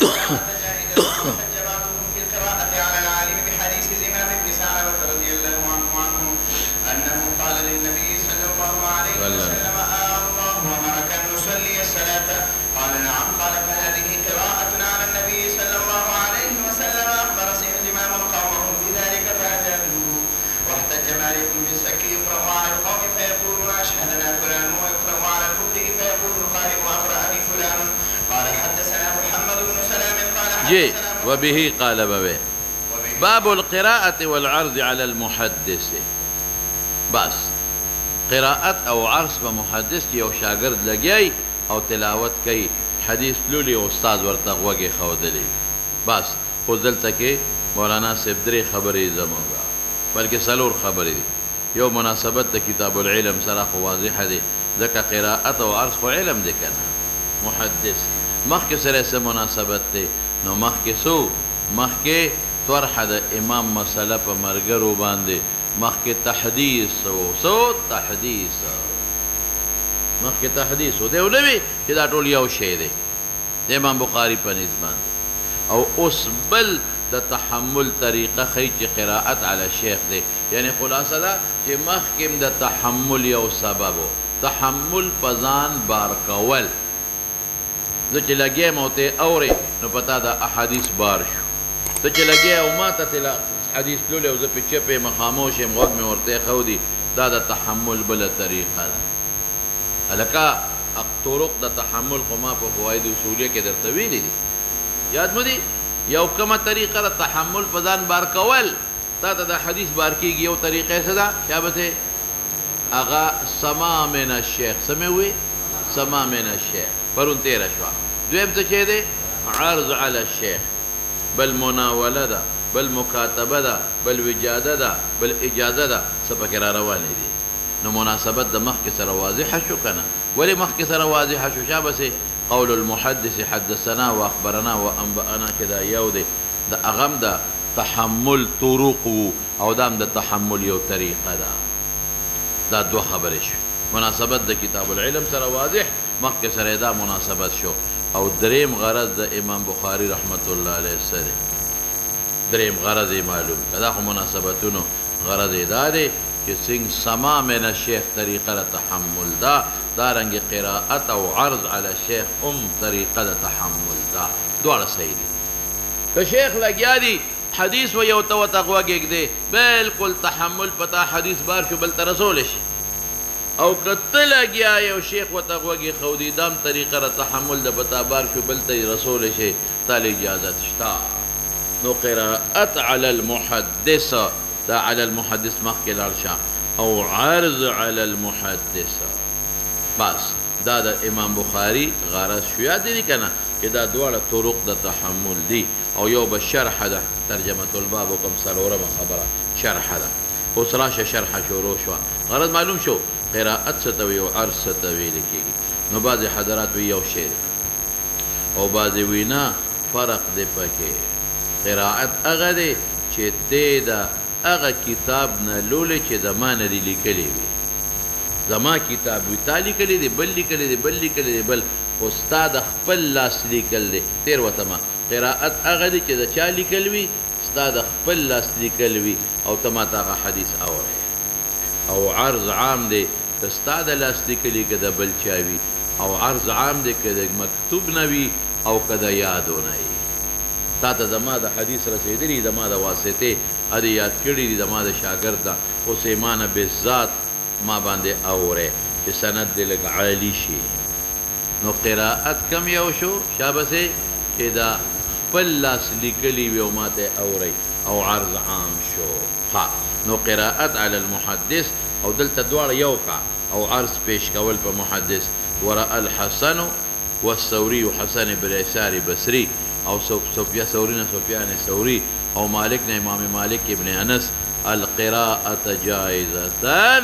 القراءة جائزة واحتج بعضهم في القراءة على العالم بحديث زمام بن ثعلبة رضي الله عنه أنه قال للنبي صلى الله عليه وسلم الله أمرك أن نصلي الصلاة؟ قال نعم. قال فهذه قراءة على النبي صلى الله عليه وسلم. أخبر زمام قومه بذلك فأجابوه. واحتج مالك بالزكي يقرأ على القوم فيقولون أشهدنا فلان، ويقرأ على المبتدئ فيقول القارئ أقرأني فلان. قال حدثنا محمد بن سلام قال حدثنا وبه قال بابه باب القراءة والعرض على المحدث. بس قراءت او عرض بمحدث یو شاگرد لګیای او تلاوت کوي، حدیث لولي استاد ورته وګي خودلی. بس خو دلته کې مولانا صاحب درې خبرې زمونږه بلکې څلور خبرې. یو مناسبت د کتاب العلم سره خو واضحه دي، ځکه قراءت او عرض خو علم دی کنه. محدث مخکې سره څه مناسبت دی؟ نو مخکې څو مخکې طرحه د امام مسله په مرګرو باندې، مخکې تحدیث څو تحدیث مخکې تحدیث و دی او نوي چې دا ټول یو شی دی د امام بخاري په نسبت باندې. او اوس بل د تحمل طریقه ښیي چې قراءت علی شیخ دی. یعنی خلاصه ده چې مخکې د تحمل یو سبب و، تحمل په ځان بار کول. زه چې لګیم او ته اورې نو په تا د احادیث بار شو، ته چې لګې او ما ته حدیث لولې او زه پې چپ یم خاموش یم غوږ مې ورته ایښودي، دا د تحمل بله طریقه ده. هلکه طرق د تحمل خو ما په فواید اصولیه کې درته ویلي دي، یاد مو دي؟ یو کومه طریقه د تحمل په ځان بار کول، تا ته د حدیث بار کېږي. یو طریقه څه ده؟ شابته هغه سما من الشیخ، څه مې ووی؟ سما من الشیخ پرون تېره شوه. دویم څه شی دی؟ عرض علی الشیخ، بل مناوله ده، بل مکاتبه ده، بل وجاده ده، بل اجازه ده، څه پکې را روانې دي. نو مناسبت د مخکې سره واضحه شو که نه؟ ولې مخکې سره واضحه شو؟ شابسې قول المحدث حدثنا و اخبرنا و انبأنا کې دا یو دی، د هغه هم د تحمل طرق و او دا هم د تحمل یو طریقه ده. دا دوه خبرې شو. مناسبت د کتاب العلم سره واضح، مخکې سره دا مناسبت شو. او دریم غرض د امام بخاري رحمت الله علیه سره، دریم غرض یې معلوم که دا خو مناسبتونو غرض یې دا دی چې څنګه سما من الشیخ طریقه د تحمل ده، دارنګې قراءت او عرض علی الشیخ هم طریقه د تحمل ده. دواړه صحیح دي. که شیخ لګیا دي حدیث و یو ته ورته غوږ ږدې، بلکل تحمل پتا حدیث بار شو بل ته رسولی شي. او که ته لګیا یو شیخ ورته غوږ ایښودي، دا هم طریقه د تحمل د پتا بار شو بل ته یې رسولی شي، تا له اجازت شته. نو قراءت علی المحدث دا علی المحدث مخکې لاړ شه، او عرض علی المحدث. بس دا د امام بخاري غرض شو. یاد دي که نه چې دا دواړه طرق د تحمل دي. او یو به شرحه ده، ترجمة الباب و کوم څلورمه خبره شرحه ده. اوس راشه شرحه شروع شوه. غرض معلوم شو قراءت څه ته وي او عرض څه ته ویل کېږي. نو بعضې حضرات وي یو شی دی او بعضې وي نه فرق دی پکې. قراءت هغه دی چې دی د هغه کتاب نه لولې چې زما نه دي لیکلی وي. زما کتاب وي، تا لیکلی دی، بل لیکلی دی، بل لیکلی دی، بل خو ستا د خپل لاس لیکل دی. تېر وته ما قراءت هغه دی چې د چا لیکل وي، ستا د خپل لاس لیکل وي او ته ماته هغه حدیث اورئ. او عرض عام دی که ستا د لاس لیکلي که د بل چا وي. او عرض عام دی که د مکتوب نه وي او که د یادو نه وي. تا ته زما د حدیث رسېدلي، زما د واسطې ادې یاد کړي دي، زما د شاګرد ده، اوس یې ما نه بذات ما باندې اورئ چې سند دې لږ عالي شي. نو قراءت کم یو شو؟ شابسې چې دا خپل لاس لیکلي وي او ما ته اورئ. او عرض عام شو. ها نو قراءت علی المحدث او دلته دواړه یو کا او عرض پیش کول په محدث. ورأى الحسن والثوري حسن بن يسار بصري او سفيان الثوري او مالك امام مالك ابن انس القراءة جائزة،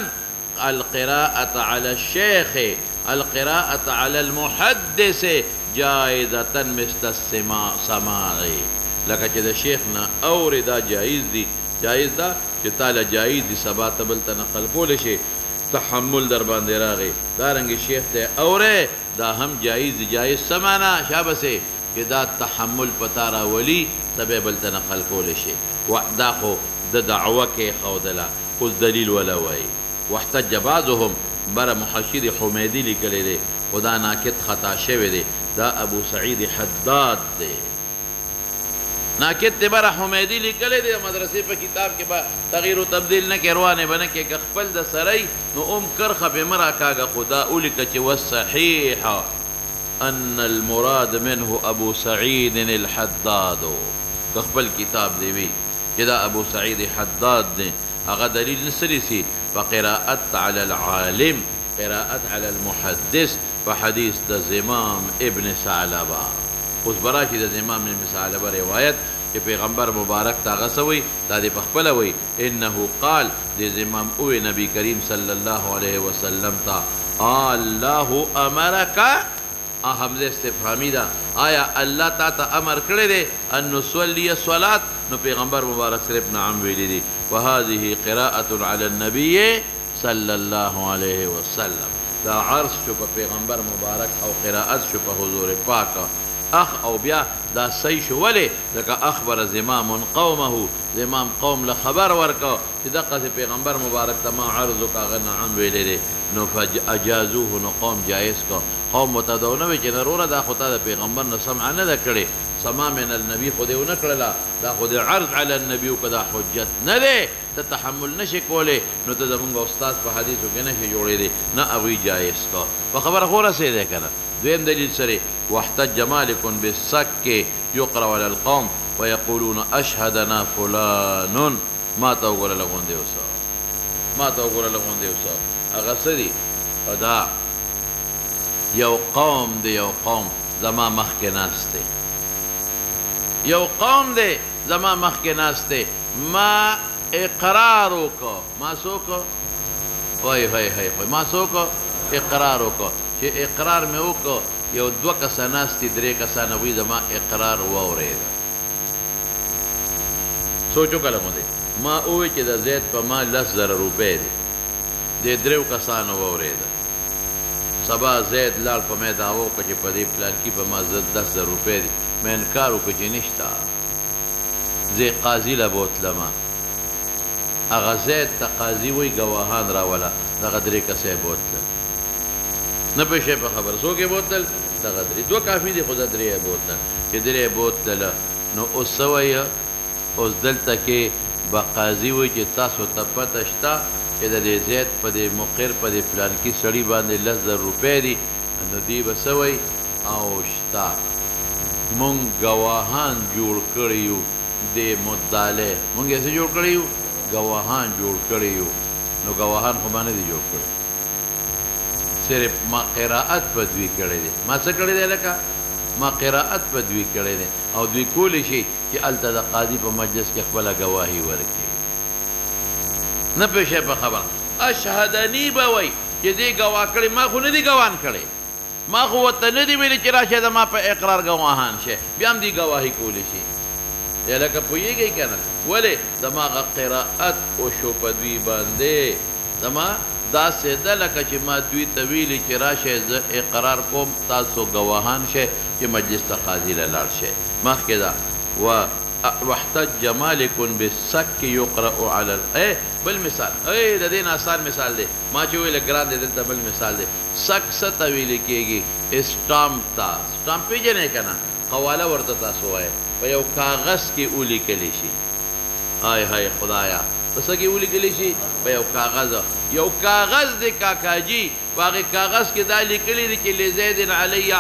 القراءة على الشيخ، القراءة على المحدث جائزة مثل السماع. لکه چې د شیخ نه اورې دا جایز دي، جایز ده چې تاله جایز دي سبا ته بل ته نقل کولی شي، تحمل در باندې راغی. دارنګې شیخ ته اورې دا هم جایز دي. جایز څه معنا؟ شابسې چې دا تحمل پتا راولي ته به بل ته نقل کولی شي دا خو د دعوه کې ښودله اوس دلیل ولا وایي واحتج بعضهم بره محشر حمیدي لیکلی دی خو دا ناکد خطا شوی دی دا ابو سعید حداد دی ناکد دی بره حمیدي لیکلی دی د مدرسې په کتاب کې به تغییر و تبدیل نه کې روانې به نه کې که خپل د سری نو کرخه پې مه راکاږه خو دا ولیکه چې والصحیح ان المراد منه ابو سعید الحداد که خپل کتاب دی وي چې دا ابو سعید حداد دی هغه دلیل نسلی سي فقراءت على العالم قراءت على المحدث فحديث د زمام ابن ثعلبه اوس براشي د زمام ابن ثعلبه روایت چې پیغمبر مبارک تا غسوي دا دې پخپل وي انه قال د زمام او نبی کریم صلی الله علیه وسلم تا الله امرک حمزه استفهامی ده آیا الله تا ته امر کړی دی ان نصلي الصلاه نو پیغمبر مبارک صرف نعم ویلی دی وهذه قراءة على النبي صلى الله عليه وسلم دا عرض شو په پیغمبر مبارک او قراءت شو په حضور پاک او بیا دا صحیح شو ولې ځکه اخبر زمام قومه زمام قوم له خبر ورکو چې دغه پیغمبر مبارک ته ما عرض وکړه نعم ویلی دی نو فاجازوه نو قوم جایز کو قوم متدونه وي چې ضروره دا خو تا د پیغمبر نه سمع نه ده کړې سما من النبي خو دې ونه کړله دا خو د عرض علی النبي وکړه دا حجت نه دی ته تحمل نشي کولی نو ته زمونږ استاد په حدیثو کې نشي جوړېدی نه هغوی جایز کو په خبره خو رسېدی که نه دویم دلیل سره واحتج مالک بالسک یقرأ علی القوم ویقولون اشهدنا فلان ما ته وګوره لغوندې اوسه ما ته وګوره لغوندې اوسه هغه څه دي دا یو قوم دی یو قوم زما مخکې ناست دی یو قوم دی زما مخکې ناست دی ما اقرار وکړو ما څه وکړو وای وای وای ما څه وکړو اقرار وکړو چې اقرار مې وکړو یو دوه کسه ناست دي درې کسان وایي زما اقرار واورېده سوچ وکړه مو دی ما ووایي چې د زید په ما 10,000 روپۍ دي د دریو کسانو واورېده سبا زید لاړ په ما دعوه وکړه چې په دې پلانکي په ما 10,000 روپۍ دي مې انکار وکړه چې نشته زه قاضي له بوتلمه هغه زید ته قاضي وایي ګواهان راوله دغه درې کسه یې بوتلل نه پوهېږئ په خبره څوک یې بوتلل دغه درې دوه کافي دي خو دا درې یې بوتلل چې درې یې بوتلله نو اوس څه وایه اوس دلته کې به قاضي وایي چې تاسو ته پته شته چې د دې زید په دې مقر په دې پلانکي سړي باندې 10,000 روپۍ دي نو دوی به څه وایي او شته مونږ ګواهان جوړ کړي یو د مدعلې مونږ یې څه جوړ کړي یو ګواهان جوړ کړي یو نو ګواهان خو ما نه دي جوړ کړي صرف ما قراءت په دوی کړی دی ما څه کړی دی لکه ما قراءت په دوی کړی دی او دوی کولی شي چې هلته د قاضي په مجلس کې خپله ګواهي ورکړي نه پوهېږئ په خبره اشهدني به وایي چې دې ګواه کړی ما خو نه دي ګوان کړی ما خو ورته نه دي ویلي چې راشه زما په اقرار ګواهان شي بیا هم دې ګواهي کولی شي یا لکه پوهېږئ که نه ولې زما هغه قراءت وشو په دوی باندې زما داسې ده لکه چې ما دوی ته ویلي چې راشئ زه اقرار کوم تاسو ګواهان شئ چې مجلس ته قاضي له لاړ شئ مخکې ده واحتج مالک بالسک یقرأ علی بل مثال د دې نه آسان مثال دی ما چې ویل ګران دی دلته بل مثال دی سک څه ته ویل کېږي اسټامپ ته اسټامپ پېژنئ که نه حواله ورته تاسو وایئ په یو کاغذ کې ولیکلی شي های های خدایا په څه کې ولیکلی شي په یو کاغذ یو کاغذ دی کاکاجي په هغې کاغذ کې دا لیکلی دی چې لزید علی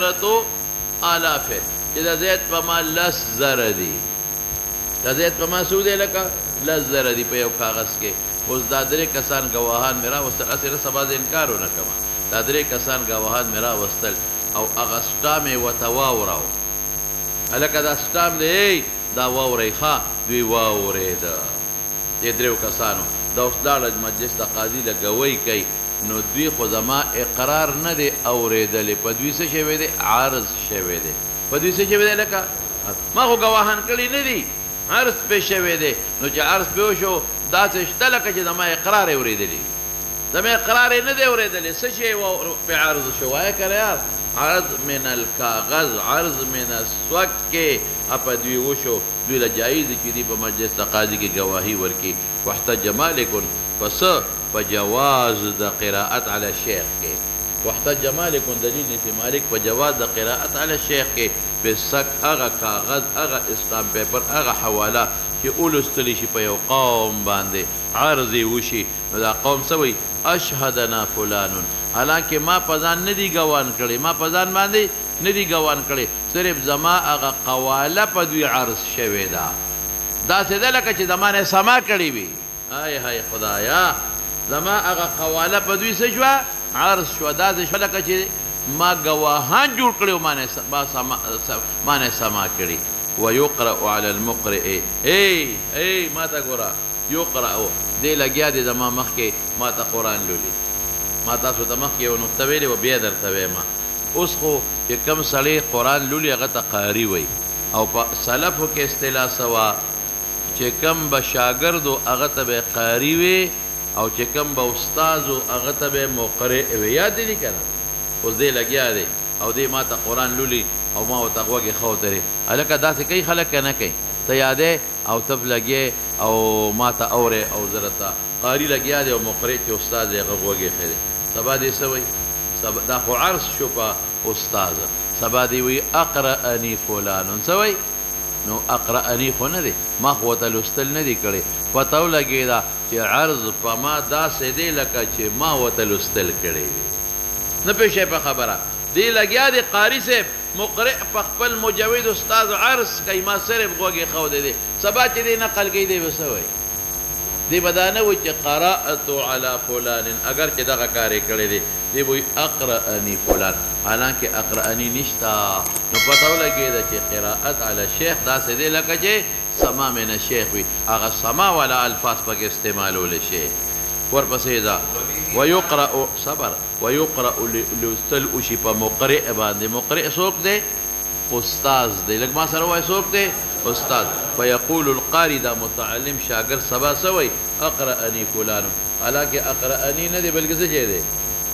10,000 چې د زید په ما 10,000 دي د زید په ما څو دی لکه 10,000 دي په یو کاغذ کې اوس دا درې کسان ګواهان مې راوستل هسې نه سبا زه انکار ونه کوم دا درې کسان ګواهان مې راوستل او هغه سټام یې ورته واوراو هلکه دا سټام دی دا واورئ ښه دوی واورېده دې دریو کسانو دا اوس لاړه مجلس د قاضي له ګوۍ کوي نو دوی خو زما اقرار نه دی اورېدلی په دوی څه شوی دی عرض شوی دی په دوی څه شوی دی لکه ما خو ګواهان کړي نه دي عرض پې شوی دی نو چې عرض پې وشو داسې شته لکه چې زما اقرار یې اورېدلی زما اقرار یې نه دی اورېدلی څه شی پې عرض شو وایه که نه یار عرض من الکاغذ عرض من السوک کې اپا دوی وشو دوی له جایز چې دی په مجلس د قاضي کې گواهی ورکي واحتج مالک پس په جواز د قراءت علی الشیخ کې واحتج مالک دلیل چې مالک په جواز د قراءت علی الشیخ کې په سک هغه کاغذ هغه اسلام پیپر هغه حواله چې اولستلی شي په یو قوم باندې عرض وشي نو دا قوم سوی اشهدنا فلان حالانکه ما په ځان نه دي ګوان کړي ما په ځان باندې نه دي ګوان کړي صرف زما هغه قواله په دوی عرض شوې ده داسې ده لکه چې زمانه سما کړي وي ای های خدایا زما هغه قواله په دوی څه شوه عرض شوه داسې شوه لکه چې ما ګواهان جوړ کړي مانه سما کړي ويقرأ على المقرئ ای ما ته ګوره يقرأ دی لګیا دی زما مخکې ما ته قرآن لولي ما تاسو ته مخکې یو نقطه ویلې وه بیا درته وایم اوس خو چې کوم سړی قرآن لولي هغه ته قاري وی او په سلفو کې اصطلاح څه وه چې کوم به شاګرد و هغه ته به قاري وي او چې کوم به استاد و هغه ته به مقرئ وي یاد دی که نه اوس دی لګیا دی او دی ما ته قرآن لولي او ما ورته غوږې ښودرې هلکه داسې کوي خلک که نه کوي ته یادې او تب لګې او ما ته اورې او زه راته قاري لګیا دی او مقرئ چې استاد دی هغه غوږې ښه دی سبا دې څه وایي دا خو عرض شو په استاد سبا دې وایي اقرأني فلانون څه وایي نو اقرأني خو نه دی ما خو ورته لوستل نه دي کړی پته ولګېده چې عرض په ما داسې دی لکه چې ما ورته لوستل کړی وي نه پوه په خبره دی لګیا دی قاري صاحب مقرئ په خپل مجود استاد عرض کوي ما صرف غوږې ښودی دی سبا چې دی نقل کوي دی به څه وایي دی به دا نه وایي چې قرأت علی فلان اگر چې دغه کار یې کړی دی دی به وایي اقرأني فلان حالانکه اقرأني نشته نو پته ولګېده چې قراءت علی الشیخ داسې دی لکه چې سما من الشیخ وي هغه سما والا الفاظ پکې استعمالولی شي ورپسې دا ويقرأ صبر ويقرأ لوستل وشي په مقرئ باندې مقرئ څوک دی استاذ دی لږ ما سره وایي څوک دی استاد فيقول القاري دا متعلم شاګرد سبا څه وایي اقرأني فلان حالانکه اقرأني نه دی بلکې څه شی دی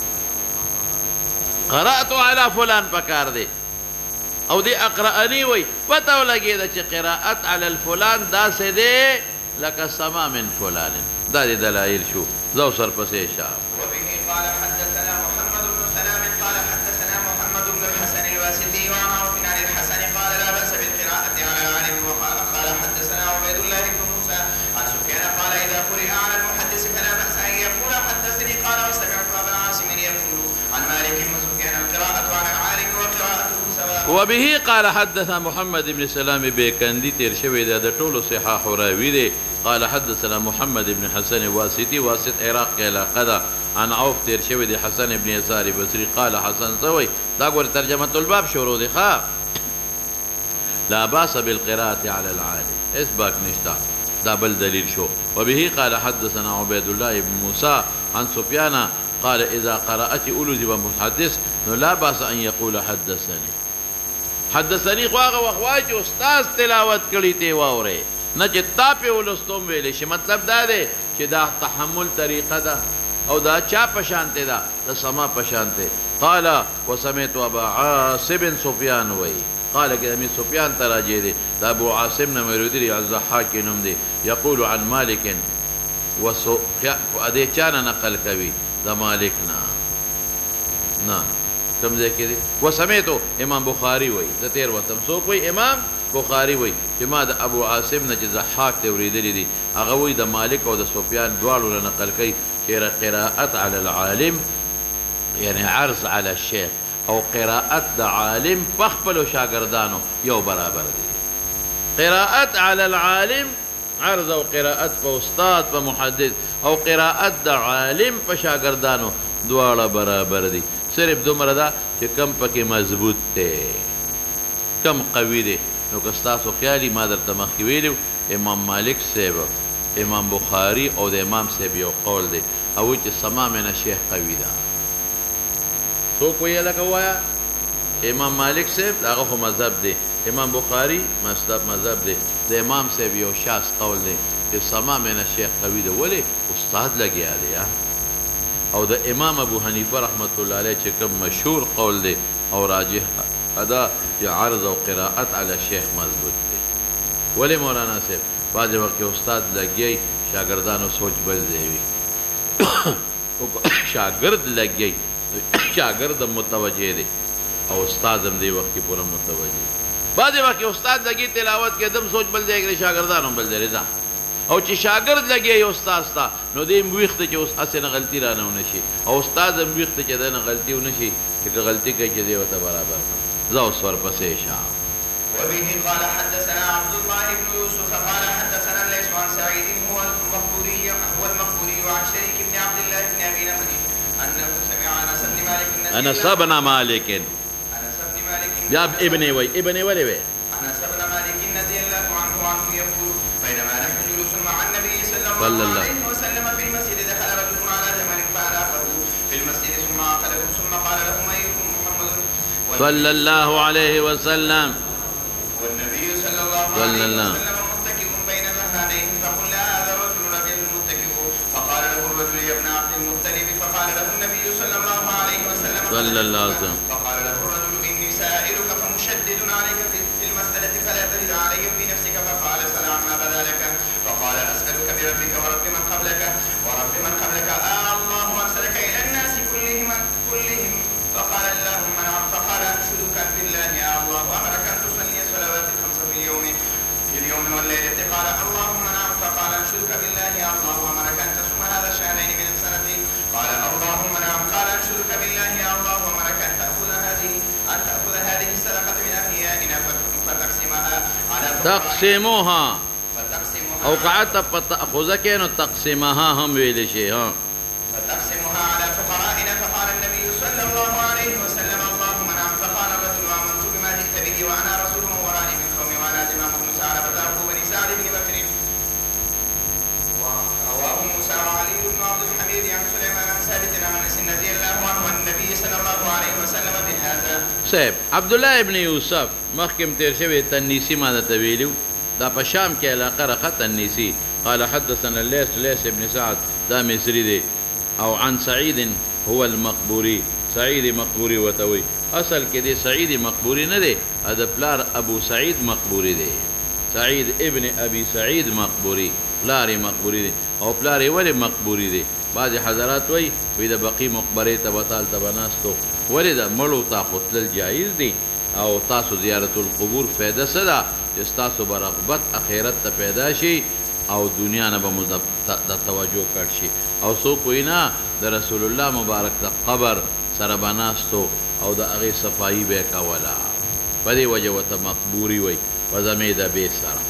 قرأت على فلان پکار دی او دی اقرأني وایي پته ولګېده چې قراءت على الفلان داسې دی لکه سما من فلان دا دی دلایل شو زو سر پسې شاه وبه قال حدثنا محمد بن سلام قال حدثنا محمد بن الحسن الواسطي وعن عوف عن الحسن قال لا بأس بالقراءة على العالم وقال حدثنا عبيد الله بن موسى عن سفيان قال إذا قرئ على المحدث فلا بأس أن يقول حدثني قال وسمعت أبا عاصم يقول عن مالك وسفيان القراءة على العالم وقراءته سواء وبه قال حدثنا محمد بن سلام بكندي تیر شوی دا د ټولو صحاح راوی دی قال حدثنا محمد بن حسن واسطي واسط عراق کې علاقه ده عن عوف تیر شوی دی حسن بن يسار بصري قال حسن سوي دا ګور ترجمه الباب شروع دی ښا لا باس بالقراءة على العالم اسباق نشتا دا بل دلیل شو وبه قال حدثنا عبيد الله بن موسى عن سفيان قال اذا قرأت اولذ بمحدث لا باس ان يقول حدثني خو هغه وخت وایي چې استاد تلاوت کړي ته واورئ نه چې تا پې ولستوم ویلی شي مطلب دا دی چې دا تحمل طریقه ده او دا چا په شانتې ده د سما په شانتې قال وسمعت ابا عاصم سفیان وایي قال کې امیر سفیان ته راجع دی د ابو عاصم نه مروي دی الضحاک نوم دی یقول عن مالک دې چا نه نقل کوي د مالک نه کوم ځای کې دی وسمعتو امام بخاري وایي د تېر وتم څوک وایي امام بخاري وایي چې ما د ابو عاصم نه چې ضحاک ته اورېدلی دي هغه وایي د مالک او د سفیان دواړو نه نقل کوي چې قراءت على العالم یعنی عرض على الشیخ او قراءت د عالم په خپلو شاګردانو یو برابر دي قراءت على العالم عرض او قراءت په استاد په محدث او قراءت د عالم په شاګردانو دواړه برابر دي صرف دومره ده چې کم پکې مضبوط دی کم قوي دی نو که ستاسو خیالي ما درته مخکې ویلي امام مالک صاحب امام بخاري او د امام صاحب یو قول دی او وایي چې سما من الشیخ قوي ده څوک وایي لکه ووایه امام مالک صاحب هغه خو مذهب دی امام بخاري مذهب دی د امام صاحب یو شاذ قول دی چې سما من الشیخ قوي ده ولې استاد لګیا دی او د امام ابو حنیفه رحمت الله علیه چې کوم مشهور قول دی او راجح ادا چې عرض او قراءت علی الشیخ مضبوط دی. ولی مولانا صاحب بعض وقت استاد لګي شاګردانو سوچ بل دی وي شاګرد لګي شاګرد متوجه دی او استاد هم دی وخت پورا متوجه. بعض وقت استاد لګي تلاوت کې دم سوچ بل دی شاګردانو بل دی رضا او چې شاګرد لګي استاد تا نو دې وخت چې اوس اسنه غلطي را نه ونشي او استاد هم وخت چې دنه غلطي ونشي چې غلطي کوي چې دی وته برابر زو سور پسې شاه. وبه قال حدثنا عبد الله بن يوسف قال حدثنا الليث عن سعيد هو المقبوري وعن شريك بن عبد الله بن ابي نمر انه سمع انس بن مالك انس بن مالك يا ابني وي ابني ولي وي انس بن مالك رضي الله عنه يقول بينما نحن جلوس مع النبي صلى الله عليه وسلم في المسجد دخل رجل على جمل فأناقه في المسجد ثم عقله ثم قال لهم ايكم محمد صلى الله عليه وسلم والنبي صلى الله عليه وسلم متكئ بين ظهرانيه فقلنا هذا الرجل رجل متكئ فقال له الرجل يا ابن عبد المطلب فقال له النبي صلى الله عليه وسلم فقال له الرجل اني سائلك فمشدد عليك في المسألة فلا تجد علي في نفسك فقال سل عما بدا لك فقال اسألك بربك ورب من قبلك الله ارسلك الى الناس كلهم فقال اللهم نعم فقال انشدك بالله يا الله امرك ان تصلي الصلوات الخمس في اليوم والليله قال اللهم نعم فقال انشدك بالله يا الله امرك ان تصوم هذا الشهرين من السنه قال اللهم نعم قال انشدك بالله يا الله امرك ان تاخذ هذه الصدقه من اغنيائنا فتقسمها على تقسموها او قعدت تاخذك انه تقسمها هم ویل شي ها فتقسمها على فقرائنا فقال النبي صلى الله عليه وسلم اللهم نعم فقال الرجل امنت بما جئت به وانا رسول من ورائي من قومي وانا زمام بن ثعلبة اخو بني سعد بن بكر. ورواه موسى وعلي بن عبد الحميد عن سليمان عن ثابت عن انس رضي الله عنه عن النبي صلى الله عليه وسلم بهذا. صاحب عبد الله ابن يوسف مخکم تیر شوی تنیسی ما ته ویلو دا په شام کې علاقه رخه تنیسی. قال حدثنا الليث بن سعد دا مصری دی او عن سعيد هو المقبوري سعيد مقبوري وتوي اصل کې دی سعيد مقبوري نه دی دا پلار ابو سعيد مقبوري دی سعيد ابن ابي سعيد مقبوري پلار مقبوري دی او پلار ولی مقبوري دی. بعض حضرات وی د بقي مقبره ته وتال ته بناستو ولی دا مړو ته خپل جایز دی او تاسو زیارت القبور فایده سره چې تاسو برغبت اخرت ته پیدا شي او دنیا نه به د توجه کړ شي او څوک وینا د رسول الله مبارک د قبر سره بناستو او د هغې صفایي به یې کوله په دې وجه ورته مقبوري وی په زمې د بې سره.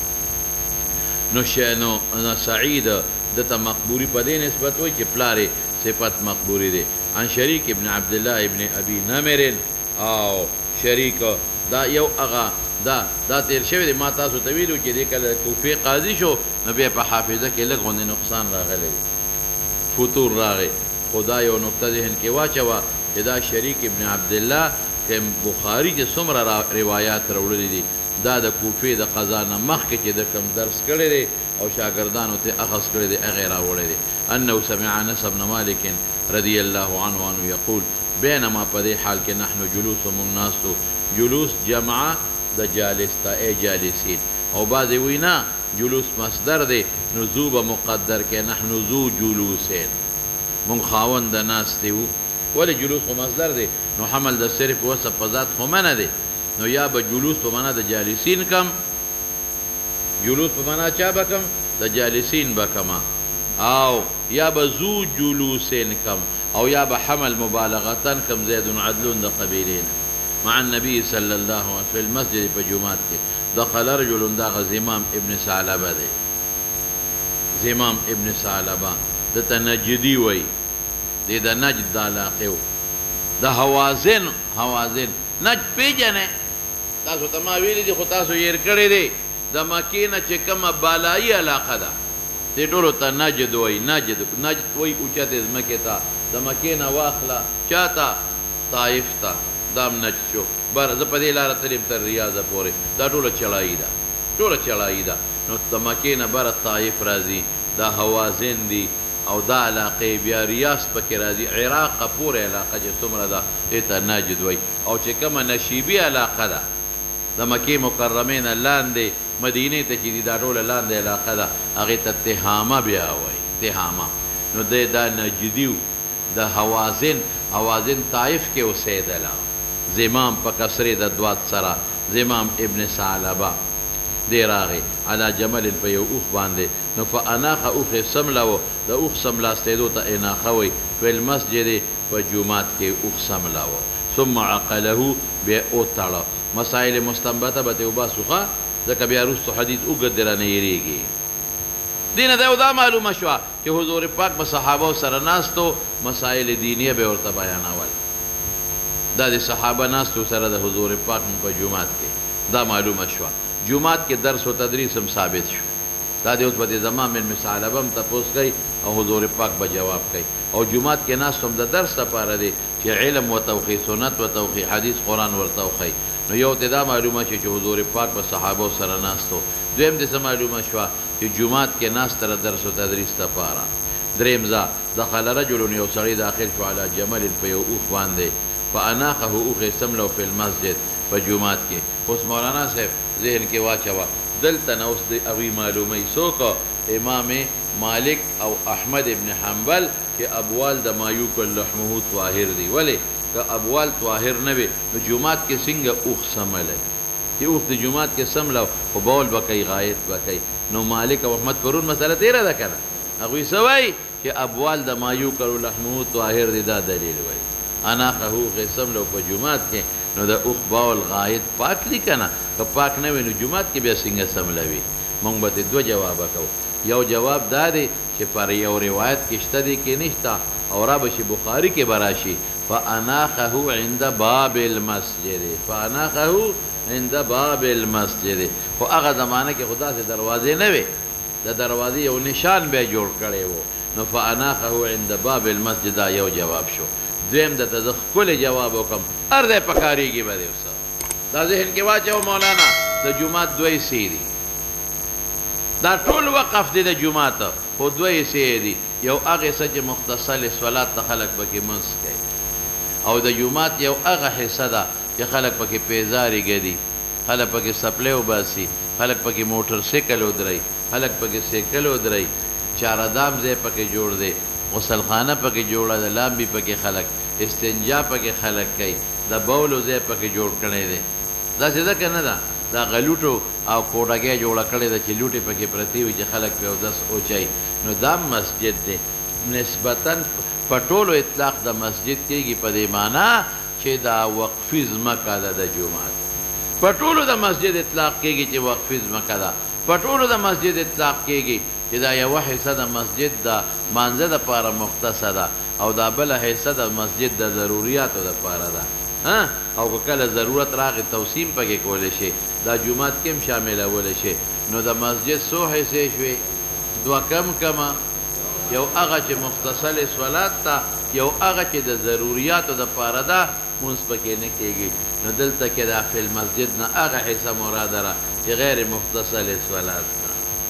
نو سعید دته مقبوري په دې نسبت وی چې پلار یې صفت مقبوري دی. عن شریک ابن عبدالله ابن ابي نمر او شریک دا یو هغه دا تیر شوی دی ما تاسو ته ویلو چې دی کله کوفې قاضي شو نو بیا په حافظه کې لږ غوندې نقصان راغلی فتور راغی خو دا یو نقطه ذهن کې واچوه چې دا شریک ابن عبدالله که بخاري چې څومره روایات راوړلي دي دا د کوفې د قضا نه مخکې چې د کوم درس کړی دی او شاګردانو ته اخذ کړی دی هغې راوړی دی. انه سمع انس بن مالک رضی الله عنه یقول بینما په دې حال کې نحن جلوس موږ ناستو جلوس جمعه د جالس تا ای جالسین او بعض وینا جلوس مصدر دی نو ذو به مقدر کې نحن ذو جلوسین مونږ خاوند د ناستې وو ولې جلوس خو مصدر دی نو حمل د صرف وصف په ذات خو منه دی نو یا به جلوس په معنا د جالسین کم جلوس په معنا چا به کم د جالسین به کما او یا به ذو جلوسین کم او یا به حمل مبالغتن کم زید عدلون د قبیلین. مع النبي صلى الله عليه وسلم في المسجد په جمعات کې دخل رجل دغه زمام ابن ثعلبه دی زمام ابن ثعلبه دته نجدي وی دی د نجد د علاقې و د هوازن نجد پیژنې تاسو ته ما ویلي دي خو تاسو یې کړی دی د مکې نه چې کومه بالایي علاقه ده دې ټولو ته نجد وی نجد وی اوچتې ځمکې ته د مکې نه واخله چا ته طایف ته دام نجد شو بر زه په دې لاره تلم تر ریاضه پورې دا ټوله چړایي ده نو د مکې نه بره طایف راځي دا هوازن دي او دا علاقې بیا ریاض پکې راځي عراق پورې علاقه چې څومره ده دې ته نجد وایي او چې کومه نشیبي علاقه ده د مکې مکرمې نه لاندې مدینې ته چې دي دا ټوله لاندې علاقه ده هغې ته تهامه بیا وایي تهامه نو دی دا نجدي و د حوازن طایف کې اوسېدله زمام په کسرې د دوات سره زمام ابن ثعلبه دی راغی علی جمل په یو اوښ باندې نو فاناخه اوښ یې سمله و د اوښ سملاستېدو ته اناخه وی فی المسجد په جومات کې اوښ سمله و ثم عقله بیا وتړه مسایل مستنبطه به ترې وباسو ښه ځکه بیا وروستو حدیث اوږد دی رانه هېرېږي دې نه دا معلومه شوه چې حضور پاک به صحابو سره ناستو مسایل دینیه به ورته بیانول دا د صحابه ناستو سره د حضور پاک په جومات کې دا معلومه شوه جومات کې درس و تدریس هم ثابت شو دا د اوس به د زمان بن ثعلبه هم تپوس کوي او حضور پاک به جواب کوي او جومات کې ناست هم د درس لپاره دی چې علم وتوخی سنت وتوخی حدیث قرآن ورته وښیي نو یو ته دا معلومه شي چې حضور پاک به صحابو سره ناستو دویم ته څه معلومه شوه چې جومات کې ناست د درس و تدریس لپاره دریم ځا دخل رجل یو سړی داخل شو علی جمل په یو اوښ باندې فاناخه اوښ یې سملو فی المسجد په جومات کې اوس مولانا صاحب ذهن کې واچوه دلته نه اوس د هغوی معلوموي څوک امام مالک او احمد ابن حنبل چې ابوال د ما یوکل لحمه طاهر دي ولې که ابوال طاهر نه وي نو جومات کې څنګه اوښ سملی چې اوښ د جومات کې سمله خو بول به کوي غایط به کوي نو مالک او احمد پرون مسله تېره ده که نه هغوی څه وایي چې ابوال د ما یوکل لحمه طاهر دي دا دلیل وایي اناخه اوښ یې سملو په جومات کې نو د اوښ باول غایط پاک دي که نه که پاک نه وي نو جومات کې بیا څنګه سملوي موږ به دوه جوابه کوو یو جواب دا دی چې پر یو روایت کې شته دی کې نشته او را به شي بخاري کې به راشي فاناخه عند باب المسجد فاناخه عند باب المسجد خو هغه زمانه کې خو داسې دروازې نه وې د دروازې یو نشان بیا جوړ کړی و نو فاناخه عند باب المسجد دا یو جواب شو دویم درته زه ښکلی جواب وکړم هر ځای پکارېږي به دی اوسه دا ذهن کې واچو مولانا د جومات دوه حصې دي دا ټول وقف دی د جومات خو دوه حصې دي یو هغه حصه چې مختصل صلات ته خلک پکې منځ کوي او د جومات یو هغه حصه ده چې خلک پکې پیزارې ګدي خلک پکې سپلی وباسي خلک پکې موټر سایکل ودروي خلک پکې سایکل ودروي چاردام ځای پکې جوړ دی غسلخانه پکې جوړه ده لامبي پکې خلک استنجا پکې خلک کوي د بولو ځای پکې جوړ کړی دی داسې ده که نه ده دا غلوټو او کوټګۍ جوړه کړې ده چې لوټې پکې پرتې وي چې خلک پرې اودس اوچوي نو دا مسجد دی نسبتا په ټولو اطلاق د مسجد کېږي په دې معنا چې دا وقفي ځمکه ده د جومات په ټولو د مسجد اطلاق کېږي چې وقفي ځمکه ده په ټولو د مسجد اطلاق کېږي چې دا یوه حصه د مسجد د مانځه دپاره مختصه ده او دا بله حصه د مسجد د ضروریاتو دپاره ده او که کله ضرورت راغی توسیم پکې کولی شي دا جومات کې هم شاملولی شي نو د مسجد څو حصې شوې دوه کمه یو هغه چې مختصل صلات ته یو هغه چې د ضروریاتو دپاره ده مونځ پکې نه کېږي نو دلته کې دا فی المسجد نه هغه حصه مراده ده چې غیر مختصل صلات ده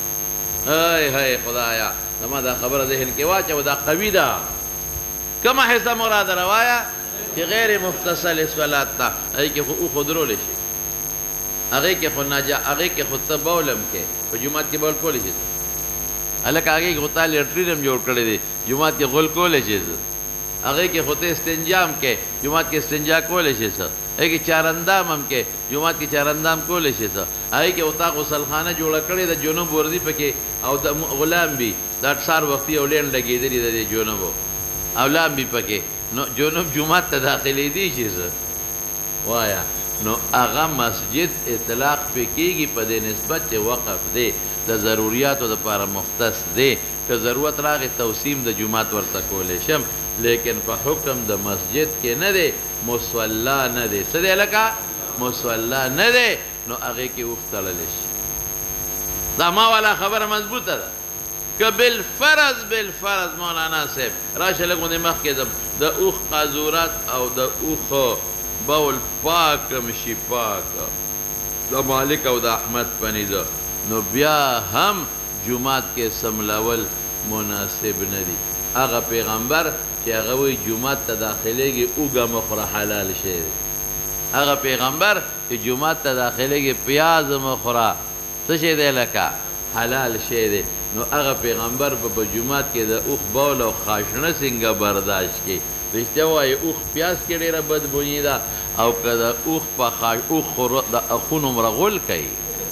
های خدایا زما دا خبره ذهن کې واچوه دا قوي ده کومه حصه مراده روايه چې غیر مختصل صلات ته هغې کې خو اوښ ودرولی شي هغې کې خو هغې کې خو ته بولم کې په جومات کې بول کولی شي هلکه هغې کې خو تا لیټرین هم جوړ کړی دی جومات کې غول کولی شي هغې کې خو ته استنجا هم کې جومات کې استنجا کولی شي څه هغې کې چارندام هم کې جومات کې چارندام کولی شي څه هغې کې خو تا غسلخانه جوړه کړې ده جنوب ورځي پکې او د غلام بي دا سار وختي او لینډ لګېدلي ده د جنوبو او لامبي پکې نو جنوب جومات ته داخلېدی شي څه وایه نو هغه مسجد اطلاق پې کېږي په دې نسبت چې وقف دی د ضروریاتو دپاره مختص دی که ضرورت راغی توسیم د جومات ورته کولی شم لیکن په حکم د مسجد کې نه دی مصلا نه دی څه دی هلکه مصلا نه دی نو هغې کې اوښ تړلی شي دا ما والا خبره مضبوطه ده که بالفرض مولانا صاحب راشه لږ غوندې مخکې ځم د اوښ قاذورات او د اوښ بول پاکم شي پاک د مالک او د احمد پنیده نو بیا هم جومات کې سملول مناسب نه دي هغه پیغمبر چې هغه وایي جومات ته داخلیږي اوږه مه خوره حلال شی دی هغه پیغمبر چې جومات ته داخلیږي پیاز مه خوره څه شی دی لکه حلال شی دی نو هغه پیغمبر په جومات کې د اوښ بول او خاشنه څنګه برداشت کړي رښتیا وایي اوښ پیاز کې ډېره بدبویي ده او که د اوښ په اوښ خو د اخون عمره غول کوي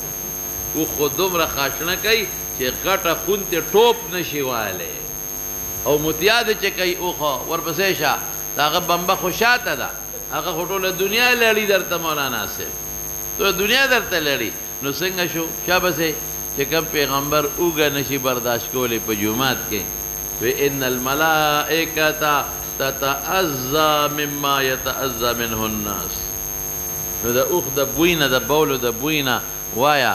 اوښ خو دومره خاشنه کوي چې غټه خون تې ټوپ نشي والی او متیا دې چې کوي اوښه ورپسې شه د هغه بمبه خو شاته ده هغه خو ټوله دنیا لړي درته مولانا صاحب ټوله دنیا درته لړي نو څنګه شو شابسې چې کوم پیغمبر اوږه نشي برداشت کولی په جومات کې وی ان الملائکة تتعزى مما يتعزى منه الناس نو د اوښ د بوی نه د بولو د بوی نه وایه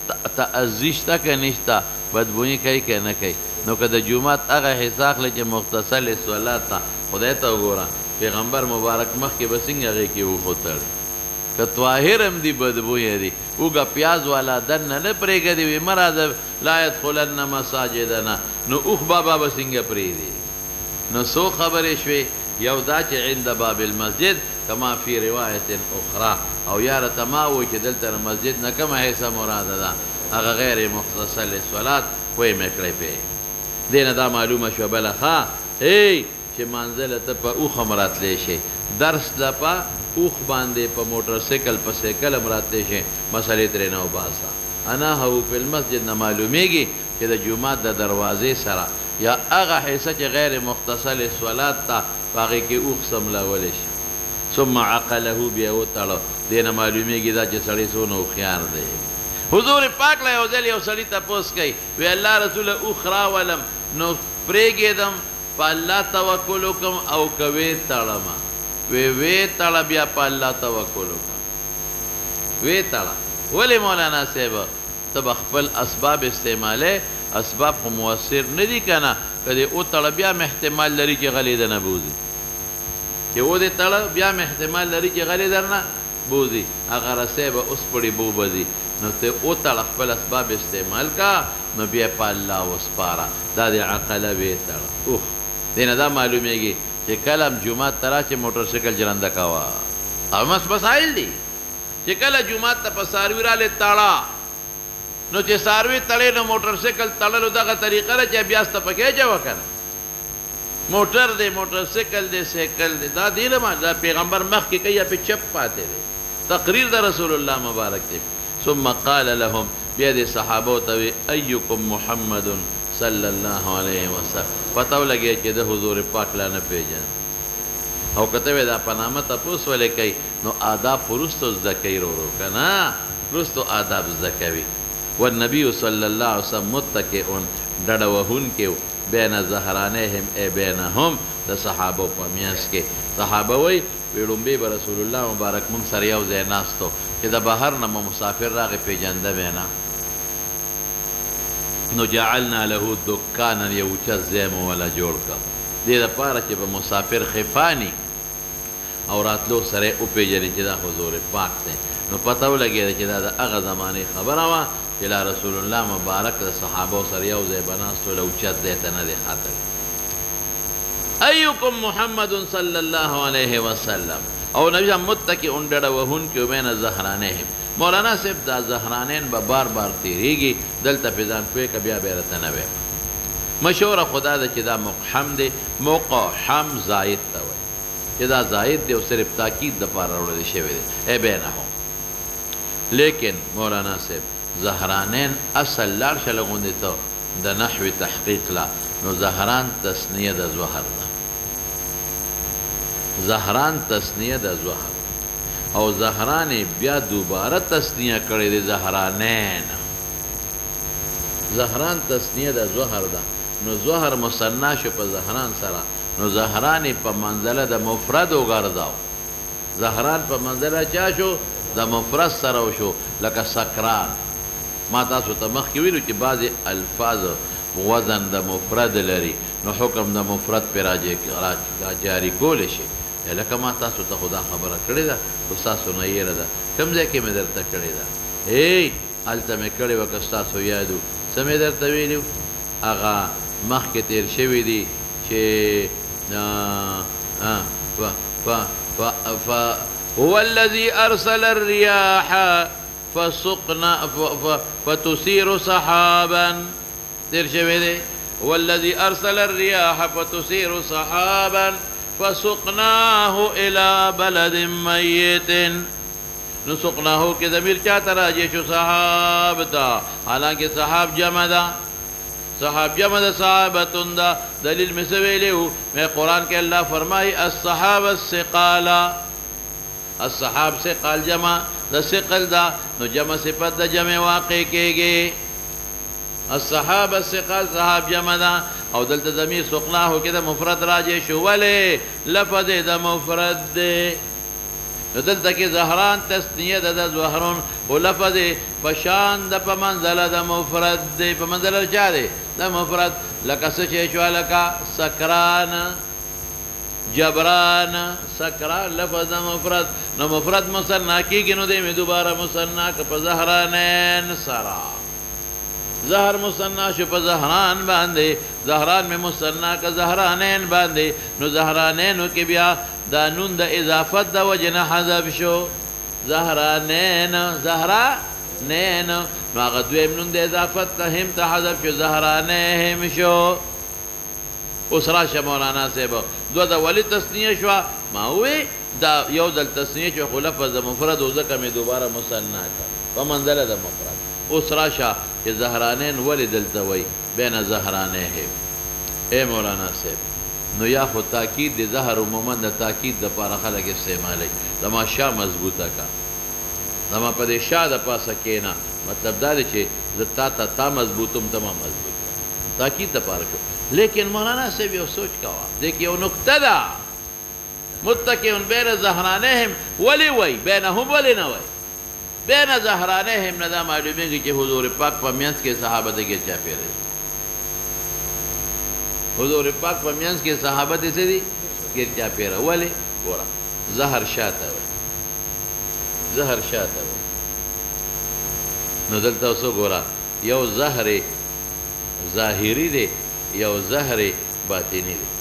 تعزي شته که نشته بدبویي کوي که نه کوي نو که د جومات هغه حصه اخلي چې مختصل صلات ته خدای ته وګوره پیغمبر مبارک مخکې به څنګه هغې کې اوښ وتړي که طاهر هم دي بدبویه دي اوږه پیاز والا دننه نه پرېږدي وي مه راځه لا یدخلن مساجدنا نو اوښ بابا به څنګه پرېږدي نو څو خبرې شوې یو دا چې عند باب المسجد کما فی روایت اخرى او یاره ته ما وایي چې دلته د مسجد نه کومه حصه مراده ده هغه غیر مختص للصلات وایي مې کړی پې دې نه دا معلومه شوه بله ښه ای چې منزله ته په اوښ هم راتلی شي درس له په اوښ باندې په موټر سایکل په سایکل هم راتلی شي مسلې ترې نه وباسه انا هو فی المسجد نه معلومیږي چې د جومات د دروازې سره یا هغه حصه چې غیر مختصل صلات ته په هغې کې اوښ سملولی شي ثم عقله بیا وتړه دې نه معلومیږي دا چې سړی څونه هوښیار دی حضور پاک له یو ځل یو سړي تپوس کوي وی الله رسوله اوښ راولم نو پرېږېدم په الله توکل وکړم او که ویې تړمه وی تړه بیا په الله توکل وکړه وی تړه ولې مولانا صاحب ته به خپل اسباب استعمالې اسباب خو مؤثر نه دي که نه که دې وتړه بیا م احتمال لري چې غلی درنه بوځي چې ودې تړه بیا م احتمال لري چې غلی درنه بوځي هغه رسۍ به اوس پړې بوبځي نو ته وتړه خپل اسباب استعمال کا نو بیا په الله وسپاره دا د عقله ویې تړه اوښ دې نه دا معلومیږي چې کله هم جومات ته را چې موټر سایکل چلنده کوه او مسایل دي چې کله جومات ته په څاروي رالی تړه نو چې څاروي تړې نو موټر سایکل تړلو دغه طریقه ده چې بیا سته پکې اچوه که نه موټر دی موټر سایکل دی سایکل دی دا دی نه دا پیغمبر مخکې کوي یا پې چپ پاتې دی تقریر د رسول الله مبارک دی ثم قال لهم بیا دې صحابو ته وی ایکم محمد صلی الله علیه وسلم پته ولګی چې د حضور پاک لا نه پیژن او که ته وی دا په نامه تپوس ولې کوي نو آداب خو وروستو زده کوي ورو که نه وروستو آداب زده کوي والنبي صلی الله علیه وسلم متکئون ډډه وهونکی و بین ظهرانیهم ای بینهم د صحابو په منځ کې صحابه وایي وی لومبې به رسول الله مبارک مونږ سره یو ځای ناستو چې د بهر نه مو مسافر راغی پیژنده به نه نو جعلنا له دکانا یو اوچت ځای مو وله جوړ کړ دې دپاره چې به مسافر خفاني او راتلو سره یې وپېژني چې دا حضور پاک دی نو پته ولګېده چې دا د هغه زمانې خبره وه چې لا رسول الله مبارک د صحابو سره یو ځای به ناست و له اوچت ځای ته نه دی خاطر ایکم محمد صلی الله علیه وسلم او نبی صاحب متکئون ډډه وهونکي و بین ظهرانیهم مولانا صاحب دا زهرانین به بار بار تیریږي دلته پې ځان پوه که بیا بیا راته نه وی مشهوره خدا ده چې دا مقحم دی مقحم زاید ته وایي چې دا زاید دی او صرف تاکید دپاره وړلی شوی دی ای بینهم لیکن مولانا صاحب زهرانین اصل لاړ شه لغوندې ته د نحوی تحقیق لا نو زهران تسنیه د زهر ده زهران تسنیه د زهر او زهران بیا دوباره تسنیه کړی دی زهرانین زهران تسنیه د زهر ده نو زهر مثنا شو په زهران سره نو زهران په منزله د مفرد وګرځاو زهران په منزله چا شو د مفرد سره وشو لکه سکران ما تاسو ته مخکې ویلو چې بعضې الفاظ وزن د مفرد لري نو حکم د مفرد پې جاري کولی شي لکه ما تاسو ته خو دا خبره کړې ده خو ستاسو نه یېره ده کوم ځای کې مې درته کړې ده هلته مې کړې وه که ستاسو یاد و څه مې درته ویلي هغه مخکې تیر شوي دي چې هو الذي أرسل الرياح فتثير سحابا تیر شوي دي هو الذي أرسل الرياح فتثير سحابا فسقناه إلى بلد ميت نسقناه کے ضمیر چاہتا راجے شو صحاب دا حالانکہ صحاب جمع دا صحابتن دا دلیل میں سویلے ہو میں قرآن کے اللہ فرمائی الصحاب السقالا الصحاب سقال جمع دا سقل دا نو جمع صفت دا جمع واقع کے گے الصحاب السقال صحاب جمع دا او دلتا ضمیر سقناہو کے دا مفرد راجے شو ولے لفظ دا مفرد دے دلتا کی زہران تسنیه دا زہرون و لفظ پشان دا پا منزل دا مفرد دے پا منزل چا دے دا مفرد لکا سچے شوا لکا سکران جبران سکران لفظ دا مفرد نو مفرد مصنع کی گنو دے میں دوبارہ مصنع کپا زہرانین سرا زہر مصنع شو پا زہران باندے زہران میں مصنع کا زہرانین باندے نو زہرانینو کی بیا دا نون دا اضافت دا وجنا حذف شو زہرانین زہرانین نو آغا دویم نون دا اضافت تا ہم تا حذف شو زہرانیہم شو اس راشا مولانا سیبا دو دا ولی تصنیح شوا ما ہوئی دا یو دل تصنیح شو خلفظ دا مفرد و ذکر میں دوبارہ مصنع کا ومنزل دا مفرد اس راشا کہ زہرانین ولی دلتا وی بین زہرانیہم اے مولانا سیب نو یا خود تاکید دی زہر عموماً دا تاکید دا پارا خلق استعمالی دما شاہ مضبوطا کا دما پا دی شاہ دا پاسا کینا مطلب دا دی چے زتا تا مضبوطم تما مضبوط تاکید دا پارا شو لیکن مولانا سے بھی سوچ کوا دیکھئے وہ نکتہ دا متقیون بین زہرانیہم ولی وی بینہم ولی نوی بین زہرانیہم ندا معلومی گی چے حضور پاک پا مینس کے صحابت کے چاپی رہے حضور پاک پا مینس کے صحابت سے دی گرچا پیرا ولی گورا زہر شاتا ہوئی زہر شاتا ہوئی نو دلتا اسو گورا یو زہر ظاہری دے یو زہر باطنی دے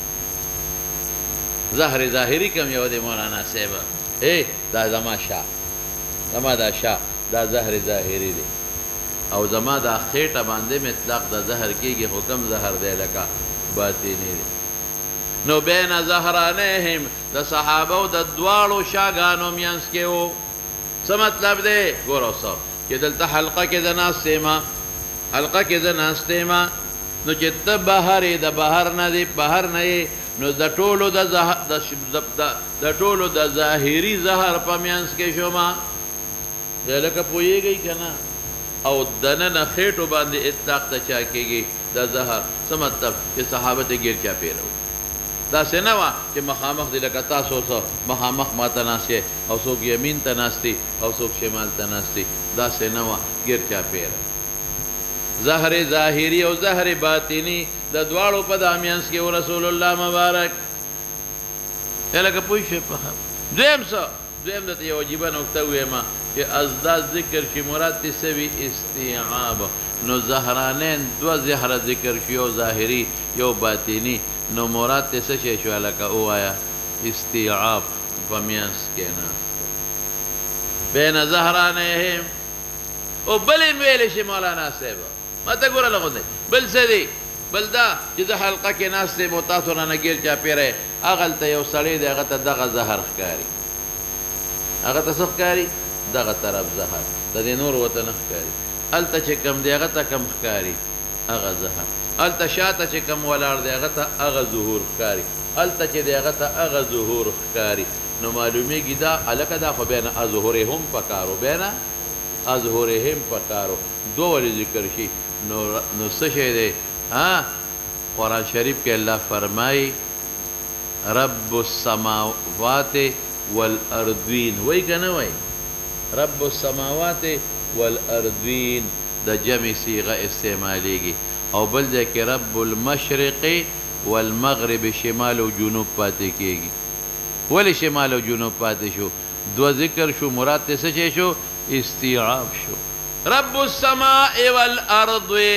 زہر ظاہری کم یو دے مولانا سیبا اے دا زما شاہ زما دا شاہ دا زہر ظاہری دے او زما دا خیٹا باندے میں اطلاق دا زہر کی گی حکم زہر دے لکا باطنی دے نو بین زہرانیہم دا صحابہ دا دوالو شاگانو مینس کے ہو سمطلب دے گورو سو کہ دلتا حلقہ کے دا ناستیما حلقہ کے دا ناستیما نو چت بہری دا بہر ندی بہر نئی نو دا ٹولو دا ظاہری زہر پا مینس کے شما دے لکا پوئی گئی کنا او دنن خیٹو باندے اطلاق تا چاکے گی دا زہر سمطلب کہ صحابت گیر چا پیرو دا سنوا کہ مخامخ دی لکا تاسو سو مخامخ ما تناسے او سوک یمین تناستی او سوک شمال تناستی دا سنوا گیر چا پیرو زہر ظاہری او زہر باطنی دا دوارو پا دامینس کے و رسول اللہ مبارک یا لکا پوشے پا دویم سو دویم دا تیو عجیبا نکتا ہوئے ما کہ ازداد ذکر شی مراد تی سوی استیعاب نو زہرانین دو زہر ذکر شی یو ظاہری یو باطنی نو مراد تی سشے شو لکا او آیا استیعاب فمینس کے ناس بین زہرانیہم او بلی مویلی شی مولانا سیبا ما تا گورا لگو دے بل سے دی بل دا چیزا حلقہ کے ناس سے متاثرہ نگیر چا پیرے اغل تا یو سڑی دے اغل تا دغا زہر خکاری اغل تا سخکاری دغا طرف زہر تا دی نور وطن خکاری ال تا چه کم دی اغل تا کم خکاری اغا زہر ال تا شاعتا چه کم ولار دی اغل تا اغا ظہور خکاری ال تا چه دی اغل تا اغا ظہور خکاری نو معلومی گی دا علکا دا خو بین ازہورهم پکارو بین ازہورهم پکارو دو والی ذکر شی نو سشے دے قرآن شریف کے اللہ فرمائی رب السماوات والارضین وہی کہنا وہی رب السماوات والارضین دا جمع صیغہ استعمالی گی او بل دے کہ رب المشرق والمغرب شمال و جنوب پاتے کی گی ولی شمال و جنوب پاتے شو دو ذکر شو مراد تے سچے شو استیعاب شو رب السماء والارض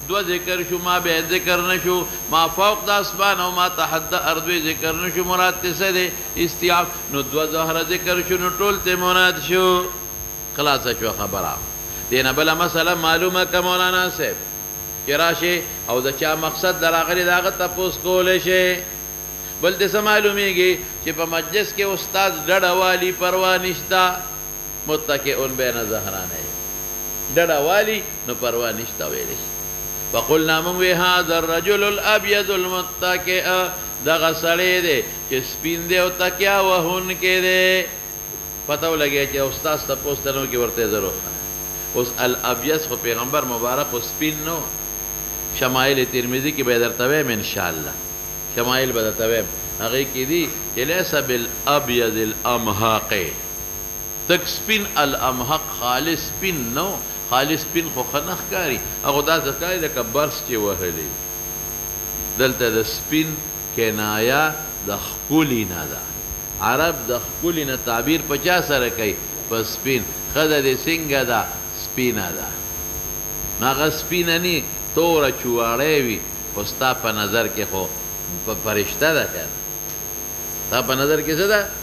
دو ذکر شو ما به ذکر نشو ما فوق د اسمان او ما تحت ارض ذکر نشو مراد څه دی استیعاب نو دو ظاهر ذکر شو نو ټول ته مراد شو خلاص شو خبره دینه بل مسله معلومه ک مولانا صاحب چې راشي او د چا مقصد دراغلی داغه تاسو کولای شي بل دې معلومیږي چې په مجلس کې استاد ډډه والی پروا نشتا متکئون بین ظهرانه ډډه والی نو پروا نشتا ویل فقلنا من هذا الرجل الابيض المتكئ دغه سړی دی چې سپین دی او تکیا وهون کې دی پته ولګی چې استاد تاسو ته نو کې ورته ضرورت اوس الابيض خو پیغمبر مبارک او سپین نو شمائل ترمذی کې به درته وایم ان شاء الله شمائل به درته وایم هغه کې دي چې ليس بالابيض الامهاق تک سپین الامهق خالص سپین نو خالص سپین خو خنخ کاری هغه دا ځکه لکه برس چې وهلی دلته د سپین کنایه د خپلی نه ده عرب د خپلی نه تعبیر په چا سره کوي په سپین ښځه دې څنګه ده سپینه ده نو هغه سپینه نی توره چواړی وي خو ستا په نظر کې خو فرشته ده که ستا په نظر کې څه ده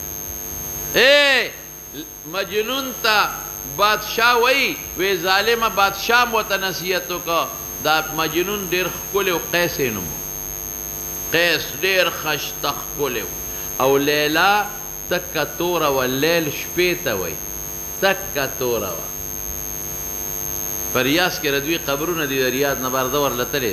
مجنون ته بادشاه وی ظالمه بادشاه م ورته نصیحت وکړه دا مجنون ډېر ښکلی و قیس یې نوم قیس ډېر ښایسته ښکلی او لیلا تکه توره وه لیل شپې ته وی تکه توره وه په ریاض کې ردوي قبرونه دي د ریاض نه بهر زه ورله تللی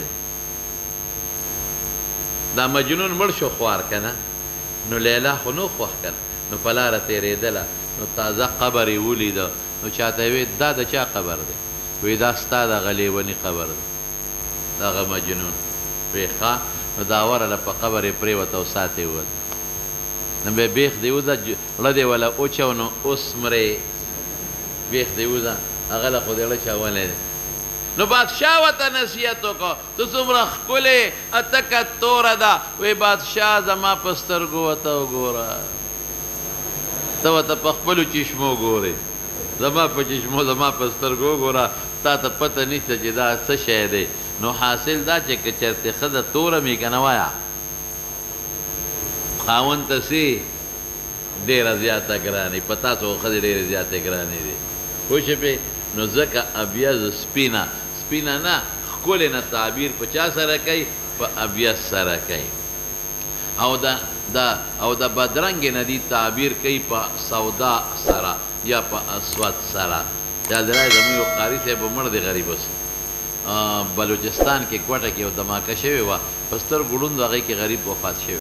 دا مجنون مړ شو خوار که نه نو لیلا خو نو خوښ که نو په لاره تېرېدله نو تازه قبر یې ولیده نو چاته یې وی دا د چا قبر دی وی دا ستا دغه لیوني قبر دی دغه مجنون وی ښه نو دا ورله په قبر یې پرېوته او ساعت یې ووته نو بیا بیخ دې وځه زړه دې وله اوچو نو اوس مرې بیخ دې وځه هغه له خو دې زړه چولی دی نو بادشاه ورته نصیحت وکړه ته څومره ښکلې تکه توره ده وی بادشاه زما په سترګو ورته وګوره ته ورته په خپلو چشمو ګورې زما په چشمو زما په سترګو وګوره تا ته پته نشته چې دا څه شی دی نو حاصل دا چې که چېرته ښځه توره مې که نه وایه خاوند ته سي ډېره زیاته ګرانې په تاسو ښځې ډېرې زیاتې ګرانې دي پوه شوې پې نو ځکه ابیض سپینه سپینه نه ښکلې نه تعبیر په چا سره کوي په ابیض سره کوي او د بدرنګې نه دي تعبیر کوي په سودا سره یا په اسود سره یاد رای زموږ یو قاري صاحب مړ دی غریب اوس بلوچستان کې کوټه کې یو دماکه شوې وه په سترګو ړوند هغې کې غریب وفات شوی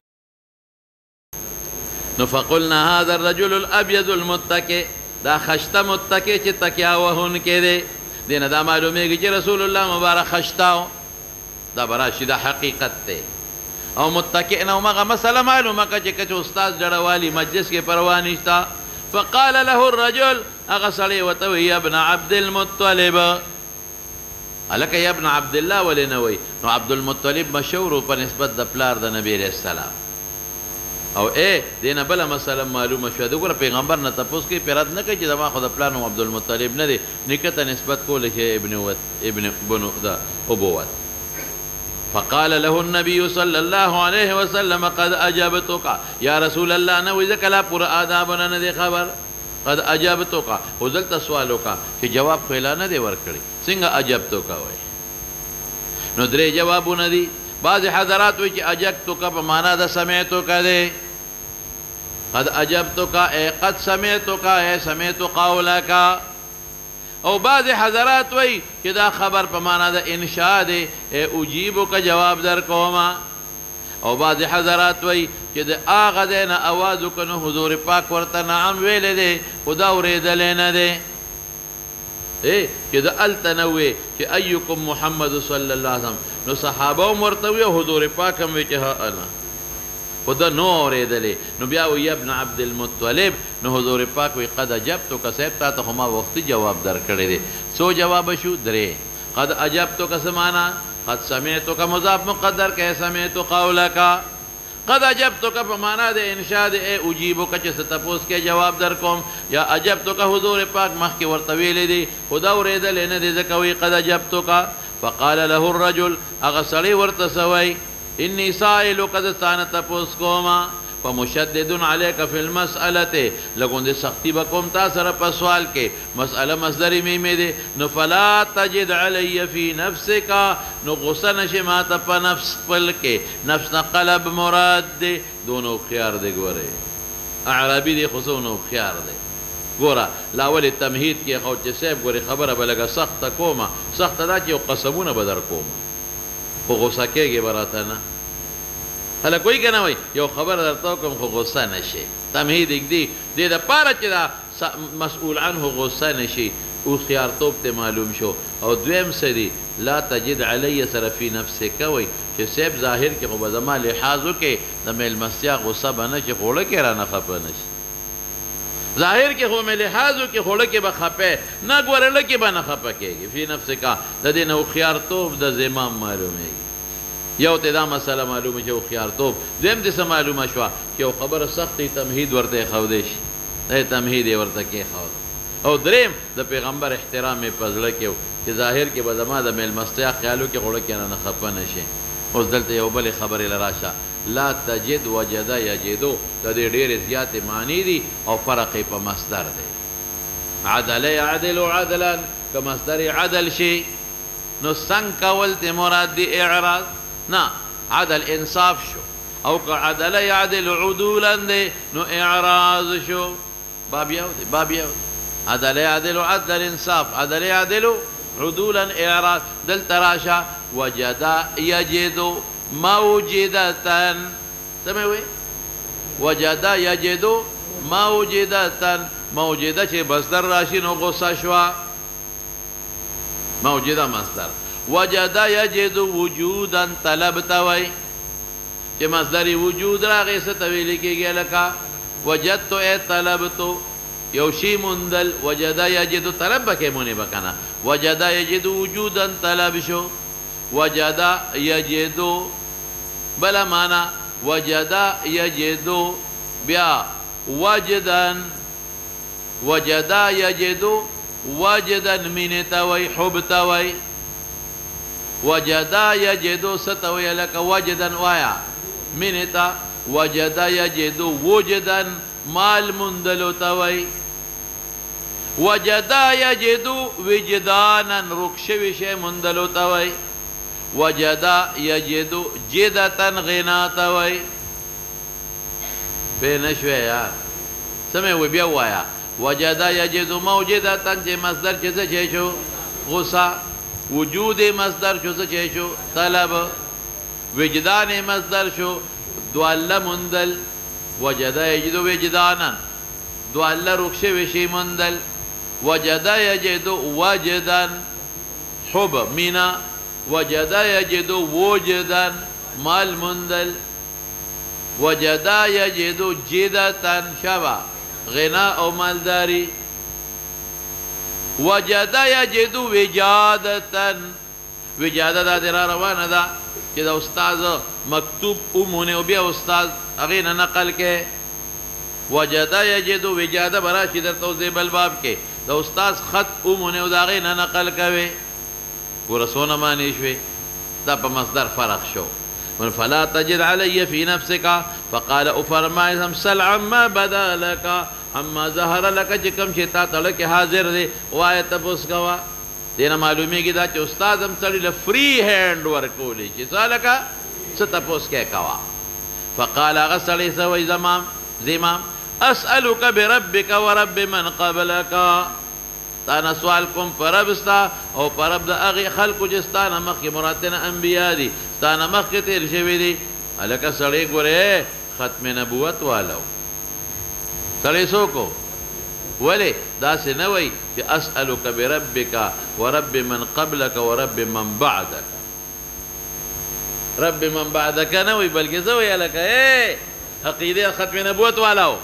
نو فقلنا هذا الرجل الابيض المتکئ دا خشته متکئ چې تکیه وهونکی دی دې نه دا معلومیږي چې رسول الله مبارک خشته دا به راشي دا حقیقت دی او متکئ نه همغه مسله معلومه که چې که استاد ډډهوالي مجلس کې پروا نشته فقال له الرجل هغه سړی ورته وایي یا ابن عبد المطلب هلکه یا ابن عبدالله ولې نه وایي نو عبدالمطلب مشهور و په نسبت د پلار د نبي علیه السلام او دې نه بله مسله معلومه شوه د ګوره پیغمبر نه تپوس کوي پرې رد نه کوي چې زما خو د پلار نوم عبدالمطلب نه دی نیکه ته نسبت کولی شي ابن بنو د ابوت فقال له النبي صلى الله عليه وسلم قد أجابتك يا رسول الله نو إذا كلا پورا آدابنا ندي خبر قد أجابتك وزلت سوالك چې جواب خلا نه دی ورکړي څنګه أجابتك وای نو درې جوابونه دي بعض حضرات وایي چې أجابتك په معنا د سمعتك دی قد أجابتك أي قد سمعتك أي سمعت قولك او بعض حضرات وی چې دا خبر په معنا د انشاء دی اجیبو که جواب در کوما او بعض حضرات وی چې د هغه دی نه اواز وکړو نو حضور پاک ورته نعم ویلی دی خو دا اورېدلی نه دی چې د هلته نه وی چې ایکم محمد صلی الله علیه وسلم نو صحابه هم ورته وی او حضور پاک هم وی چې ها انا خو ده نو اورېدلی نو بیا وی ابن عبدالمطلب نو حضور پاک وی قد اجبتک صاحب تا ته خو ما وختي جواب درکړی دی څو جواب شو درې قد اجبتک څه معنا قد سمعتک مضاف مقدر که سمعت قولک قد اجبتک په معنا د انشاء د اجیبک چې څه تپوس کې جواب در کوم یا اجبتک حضور پاک مخکې ورته ویلی دی خو دا اورېدلی نه دی ځکه وی قد اجبتک فقال له الرجل هغه سړی ورته سوی انی سائلک د تانه تپوس کوما فمشدد علیک فی المسألة لګون دې سختی بکوم تا سره په سوال کې مسأله مصدر میمه دې نو فلا تجد علی فی نفسک نو غصه نشي ما ته په نفس خپل کې نفس نه قلب مراد دې دونو خيار دې ګوره اعرابي دې خصونو خيار دې ګوره لاول تمهید کې خو چې صاحب ګوره خبره بلګه سخت کومه سخت دا چې قسمونه بدر کومه خو غصه کېږي براته نه هله کوئی کنه وای یو خبر درته کوم خو غصه نشي تمهید دی د پاره چې دا مسئول عنه غصه نشي او خيارتوب ته معلوم شو او دویم سری لا تجد علی سر فی نفسک وای چې سیب ظاهر کې خو بزما لحاظ وکي د میل مسیا غصه بنه چې خوله کې را نه خپه نشي ظاهر کې خو میل لحاظ وکي خوله کې بخپه نه ګورل کې بنه خپه کېږي فی نفسک د دې نو خيارتوب د زمام معلومه یو ته دا مسله معلومه چې خيارتوب دیم دې معلومه شو چې یو خبره سختي تمهید ورته خو دې شي دا تمهید ورته کې خو او دریم د پیغمبر احترام په ځل کې چې ظاهر کې به زما د میل مستیا خیالو کې غوړه کې نه خپه نشي اوس دلته یو بل خبره لراشه لا تجد وجد یجدو د دې ډېر زیات معنی دي او فرق په مصدر دی عدل يعدل عدلا كمصدر عدل شي نو څنګه کول ته مراد دی اعراض نه عدل انصاف شو او که عدل يعدل عدولا دی نو اعراض شو باب یو عدل يعدل عدل انصاف عدل يعدل عدولا اعراض دل تراشا وجد يجد موجدة سمعوي وجد يجد موجدة موجدة چه مصدر راشي نو غصه شوا موجده مصدر وجد يجد وجودا طلبتوي چې مصدر وجود راغی څه تویل کېږي لکه وجدت ای طلبت یو شی مندل وجد يجد طلب کې مونږ بکنه وجد يجد وجودا طلب شو وجد يجد بلا معنا وجد يجد بیا وجدا وجد يجد وجدا من توي حب توي وجد يجد ستوي لك وجدا وايا من تا وجد يجد وجدا مال مندل توي وجد يجد وجدانا ركشوي شيء مندل توي وجد يجد جدة غنا توي بين شوية سمعوا بيا وايا وجد يجد موجدة تنجي مصدر جزء شو غصة وجود مصدر شو طلب وجدان مصدر شو دوال مندل وجد يجد وجدانا دوال ركش وشي مندل وجد يجد وجدا حب منا وجد يجد وجدا مال مندل وجد يجد جدة شبا غناء او مالداري وجد يجد وجادة وجادة دا درا روانه دا چې دا استاد مکتوب اومونه او بیا استاد هغه نه نقل کې وجد يجد وجادة براشي در توضیح الباب کې دا استاد خط اومونه او دا هغه نه نقل کوي ورسونه معنی شوي دا په مصدر فرق شو فلا تجد علي في نفسك فقال افرمائهم سل عما بدا لك اما ظهر لك چې کوم شي تا ته کې حاضر دی وای تاسو کوا دینه معلومیږي دا چې استاد هم سړی له فری هاند ورکولې چې ځالکه څه تاسو کې کوا فقال غسل سوي زمام اسالك بربك ورب من قبلك تانا سوال کوم پرب استا او پرب د اغه خلق جستانه مخ مراتنا انبیا دي ستانه مخ تیر شوی دي الکه سړی ګوره ختم نبوت والو سړی سوکو ولی دا سنوي چې اسالک بربک ورب من قبلك ورب من بعدك رب من بعدك نوي بلکې زوی الکه اے عقیده ختم نبوت والو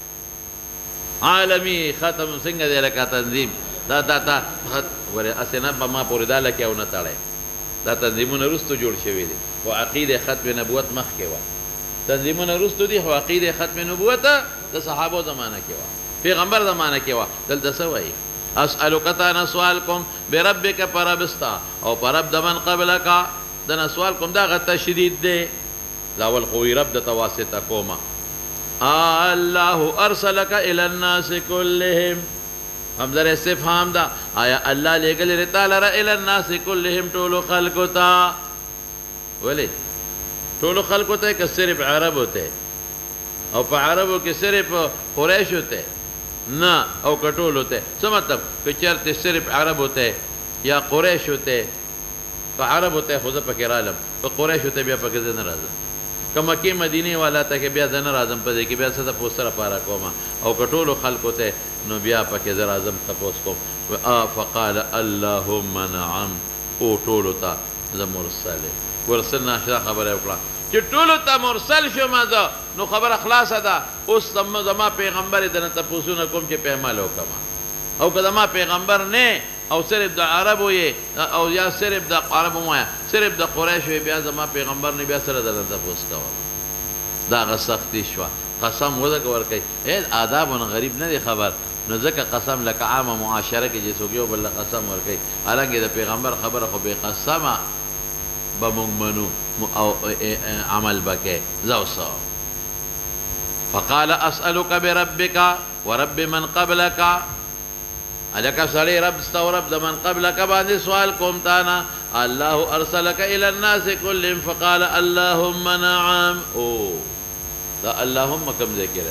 عالمی ختم څنګه دی لکه تنظیم دا ور اسنه په ما پورې دا لکه او نه تړي دا تنظیمونه رستو جوړ شوی دي او عقیده ختم نبوت مخ کې و تنظیمونه رستو دي او عقیده ختم نبوت د صحابه زمانه کې و پیغمبر زمانه کې و دلته سوي اسألک تانا سوال کوم بربک پربستا او پرب دمن قبلکا دنا سوال کوم دا غ تشدید دے دا اول خوی رب د تواسطه کوما الله ارسلک الى الناس كلهم همزر استفهام دا آیا اللہ لے گل رتالا را الى الناس كلهم طول خلقتا ولی طول خلقتا کہ صرف عرب ہوتے او پا عربو کے صرف قریش ہوتے نا او کٹول ہوتے سو مطلب کہ چرتے صرف عرب ہوتے یا قریش ہوتے پا عرب ہوتے خوزا پا کرالم پا قریش ہوتے بیا پا کزن رازم که مکی مدینی والا تا که بیا دن رازم پا دے که بیا ستا پوستر پارا کوما او کٹولو خلق ہوتے نو بیا پا کزن رازم تا پوست کوم فقال اللهم نعم او طولو تا دا مرسل ورسلنا اشرا خبر اکلا چه طولو تا مرسل شو مادا نو خبر اخلاص دا اس زما پیغمبر دن تا پوسو نکوم چه پیغمالو کما او که ما پیغمبر نه او صرف دا عربو یہ او یا صرف دا عربو مایا صرف دا قریش وی بیا زما پیغمبر نه بیا سره دلن تپوس کوا دا غا سختی شوا قسم وزک ورکی اید آدابون غریب ندی خبر نو ذکر قسم لکا عام معاشره که جیسو گیو بلا قسم ورکی حالانکه دا پیغمبر خبر خو بی قسم بمونگ منو عمل بکے زوسا فقال اسألوك بربك ورب من قبلك ألك سري رب استورب من قبلك بعد سؤال كمتانا الله أرسلك إلى الناس كلهم فقال اللهم نعم لا اللهم كم ذكر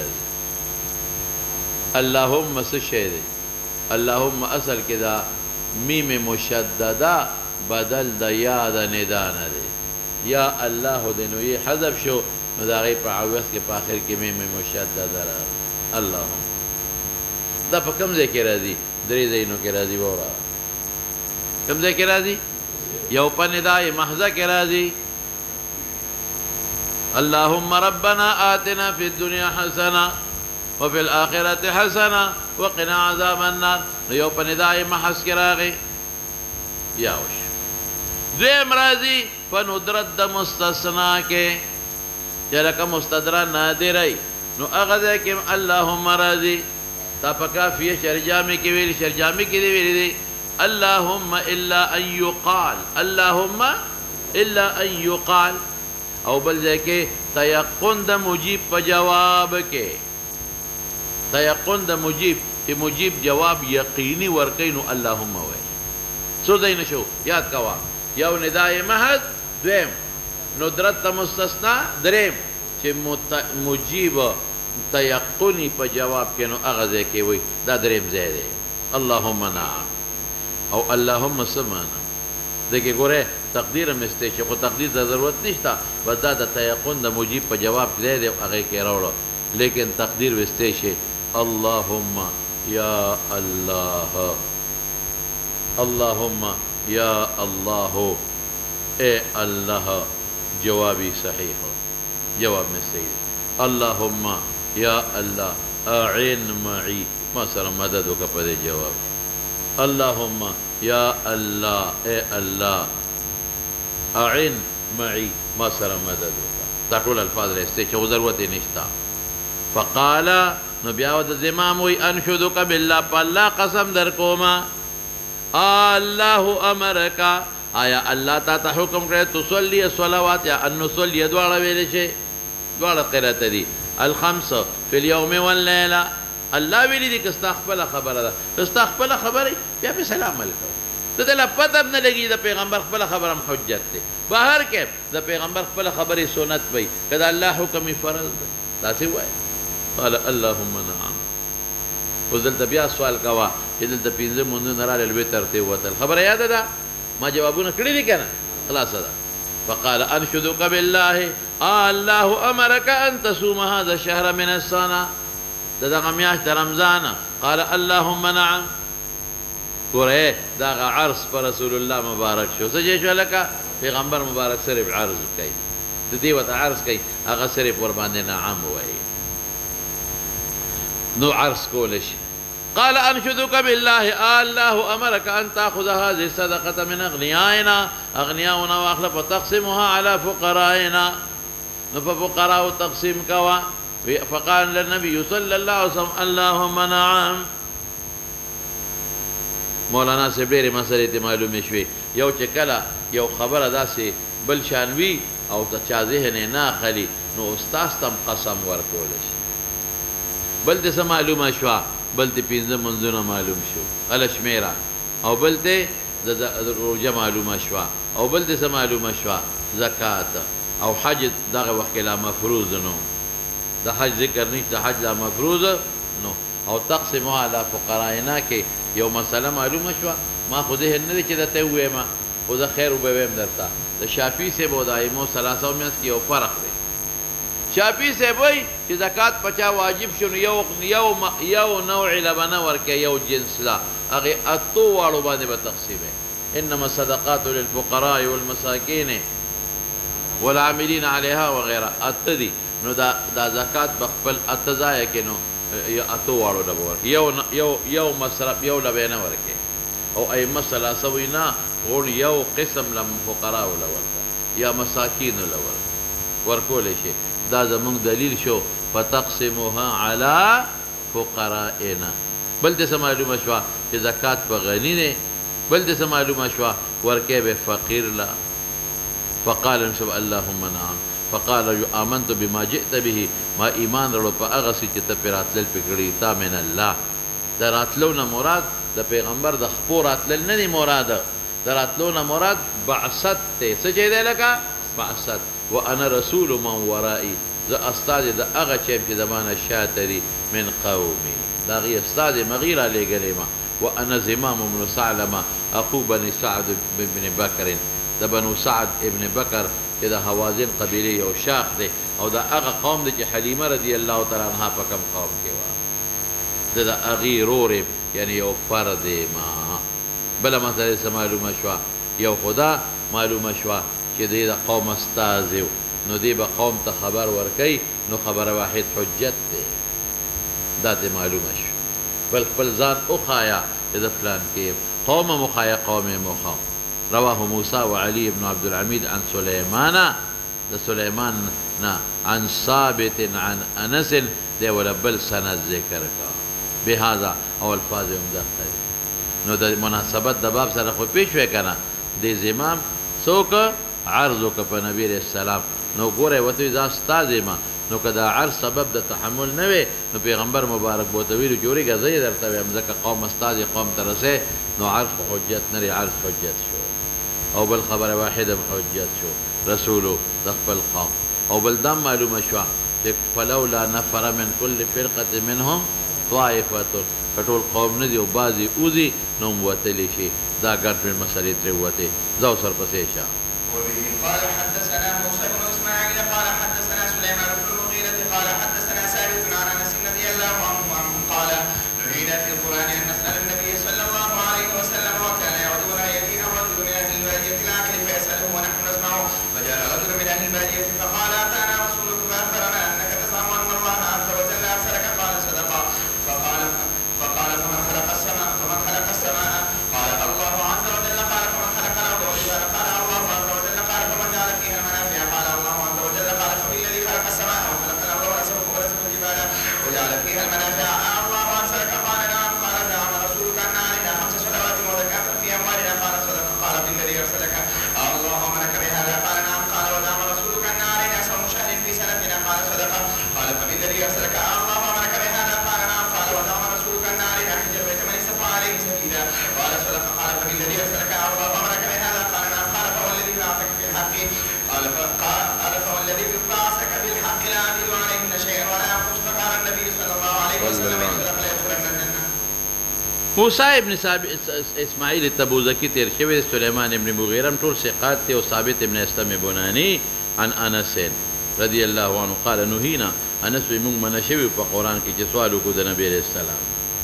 اللهم سشيد اللهم أصل كذا ميم مشددة بدل دا يا دا ندانا دي يا الله دنو يه حذف شو مداغي پا عوض کے پا آخر کی ميم مشددة را اللهم دا پا کم ذکر دی دری زینو کی راضی بورا کم دے کی راضی یو پا ندائی محضہ کی راضی اللهم ربنا آتنا في الدنيا حسنة وفي الآخرة حسنة وقنا عذاب النار یو پا ندائی محض کی راغی یاوش دویم راضی پا ندرد دا مستثناء کے چلکا مستدرہ نادرائی نو اغذے کم اللهم راضی فكافية شرجامي كبير شرجامي كبير اللهم إلا أن يقال اللهم إلا أن يقال أو بل ذلك تيقن دا مجيب فجوابك تيقن دا مجيب مجيب جواب يقيني ورقين اللهم وي سو دين شو ياد كوا يو نداء مهد دويم ندرت مستثنى دريم مجيب تيقني پا جواب كنو اغزه كي وي دا دريم زيده اللهم نعم او اللهم سمانا دیکھے گورے تقدیر مستیشی خو تقدیر دا ضرورت نشتا بس دا تيقن دا مجيب پا جواب زيده اغه كي روڑا لیکن تقدیر مستیشی اللهم يا الله اللهم يا الله اے اللہ جوابی صحیح جواب مستیشی اللهم یا اللہ اعین معی ما سر مددو کا پدے جواب اللہم یا اللہ اے اللہ اعین معی ما سر مددو کا تاکول الفاظ رہستے چھو ضرورت نشتا فقالا نبیاوت زماموی انشدک باللہ پا اللہ قسم در کوما اللہ امرکا آیا اللہ تا تا حکم کرے تصلی الصلوات یا ان نصلی دوارا ویلشے دوارا قرات دی الخمس في اليوم والليلة الله ویلی دی کستاخبل خبر دا کستاخبل خبر بیا پی سلام ملکو دا دل پتہ اب نلگی دا پیغمبر خبل خبرم حجت تے باہر کے دا پیغمبر خبل خبری سنت بی کدا اللہ حکمی فرض دا تاسی ہوا ہے قال اللهم نعم وزلت بیا سوال کوا کہ دلتا پینزے مندو نرال الویتر تے ہوا تل خبر یاد دا ما جوابونا کڑی دی کنا خلاص دا فقال أنشدك بالله الله أمرك أن تصوم هذا الشهر من السنة دغه میاشت رمضان قال اللهم نعم قرئ دغه عرس پر رسول الله مبارک شو سجې شو لکه پیغمبر مبارک صرف عرض کوي د دې وته عرض کوي هغه صرف ور باندې نعم وایي نو عرس کول شي قال أنشدك بالله الله أمرك أن تأخذ هذه الصدقة من أغنيائنا أغنياؤنا وأخلف وتقسمها على فقرائنا ففقراء تقسيم كوا فقال للنبي صلى الله عليه وسلم اللهم نعم مولانا صاحب ډېرې مسلې ته معلومې شوې یو چې کله یو خبره داسې بل شان وي او د چا ذهن یې نه اخلي نو استاذ ته هم قسم ورکولی شي بل ته څه معلومه شوه بل ته پنځه منځونه معلوم شو هله شمېره او بل ته د روژه معلومه شوه او بل ته څه معلومه شوه زکات او حج دغه وخت کې لا مفروض نو د حج ذکر نشته حج لا مفروض نو او تقسیمها علی فقرائنا کې یو مسله معلومه شوه ما خو ذهن نه دی چې درته ووایم خو زه خیر وبویم درته د شافعي صاحب او د ائمو ثلاثو منځ کې یو فرق دی شافعي صاحب وایي چې زکات په چا واجب شو نو یو نوع لبنه ورکوي یو جنس لا هغې اتو واړو باندې به تقسیموي انما الصدقات للفقراء والمساکین والعاملین علیها وغیره اته دي نو دا زکات به خپل اته ځایه کې نو اتو واړو له به ورکوي یو مصرف یو له به نه ورکوي او ائمه ثلاثه وایي نه غوړ یو قسم له فقراو له ورکوه یا مساکینو له ورکولی شي دا زمونږ دلیل شو فتقسموها علی فقرائنا بل ته څه معلومه شوه چې زکات په غني دی بل ته څه معلومه شوه ورکوی به فقیر له فقال نسب اللهم نعم فقال آمنت بما جئت به ما ایمان رړو په هغه څه چې ته پرې راتلل پې کړي تا من الله د راتلو نه مراد د پیغمبر د خپو راتلل نه دی مراده د راتلو نه مراد بعثت دی څه چې دی لکه بعثت وانا رسول من ورائي زه استاد د هغه چې زمانه شاته دي من قومي د هغې استاد مغیر رالیږلی ما وانا زمام بن ثعلبه اخو بني سعد بن بکر د بنو سعد ابن بکر چې د حوازن قبیلې یو شاخ دی او د هغه قوم دی چې حلیمه رضی الله تعالی عنها په کوم قوم کې وه زه د هغې رور یعنی یو فرد ما بله مسله څه معلومه شوه یو خو دا معلومه شوه چې دی د قوم استازی و نو دی به قوم ته خبر ورکوي نو خبره واحد حجت دی دا ته معلومه شو بل خپل ځان وښایه چې زه فلان کې یم قوم مخایه قوم مخام رواه موسی وعلي بن عبد الحميد عن سليمان د سليمان نه عن ثابت عن انس دی ولا بل سند ذکر کا بهذا او الفاظ مدخل نو د مناسبت د باب سره خو پیښ وې کنه د زمام څوک عرض وکړه په نبی علیه السلام نو ګوره ورته دا ستا زما نو که دا عرض سبب د تحمل نه وی نو پیغمبر مبارک به ورته ویلو چې ورېږه زه یې درته ویم ځکه قوم استاد قوم ته رسې نو عرض خو حجت نه لري عرض حجت شو او بل خبره واحده حجت شو رسولو د خپل قوم او بل دا معلومه شوه چې فلولا نفر من كل فرقة منهم طائفة که ټول قوم نه دي او بعضې اوځي نو هم وتلی شي دا ګډ مې مسلې ترې ووتې ځه او سرپسې شه قال حدثنا موسى بن اسماعيل قال حدثنا سليمان بن المغيرة قال حدثنا ثابت عن انس رضي الله عنه قال نهينا في القران ان نسال النبي صلى الله عليه وسلم وكان يعودون ياتينا رجل من اهل الباديه العاقل فيساله ونحن نسمعه فجاء رجل من اهل الباديه فقال اتانا رسولك فاخبرنا انك تزعم ان الله عز وجل ارسلك قال صدقا فقال فمن خلق السماء قال الله عز وجل قال فمن خلق الارض والجبال قال الله عز وجل قال فمن جعل فيها المنافع قال الله عز وجل قال فبالذي خلق السماء وخلق الارض ورزق الجبال وجعل فيها المنافع الله ارسلك قال نعم قال زعم رسولك ان علينا 5 صلوات وزكاة في اموالنا قال صدق قال بالذي ارسلك الله امرك بهذا قال نعم قال وزعم رسولك ان علينا صوم شهر في سنتنا قال صدق قال فبالذي ارسلك الله امرك بهذا قال نعم قال وزعم رسولك ان علينا حج البيت من استطاع عليه سبيلا قال صدق قال فبالذي ارسلك الله امرك بهذا قال نعم قال فهو الذي بعثك بالحق قال فهو الذي بعثك بالحق لا اعدل عليهن شيئا ولا ينقص فقال النبي صلى الله عليه وسلم صدق ليدخلن الجنه موسی ابن اسماعیل تبوذکی تیر شوی سلیمان ابن مغیره ټول ثقات دي او ثابت ابن اسلم بنانی عن انس رضی الله عنه قال نهینا انس موږ منع شوي په قرآن کې چې سوال وکړو د نبي علیه السلام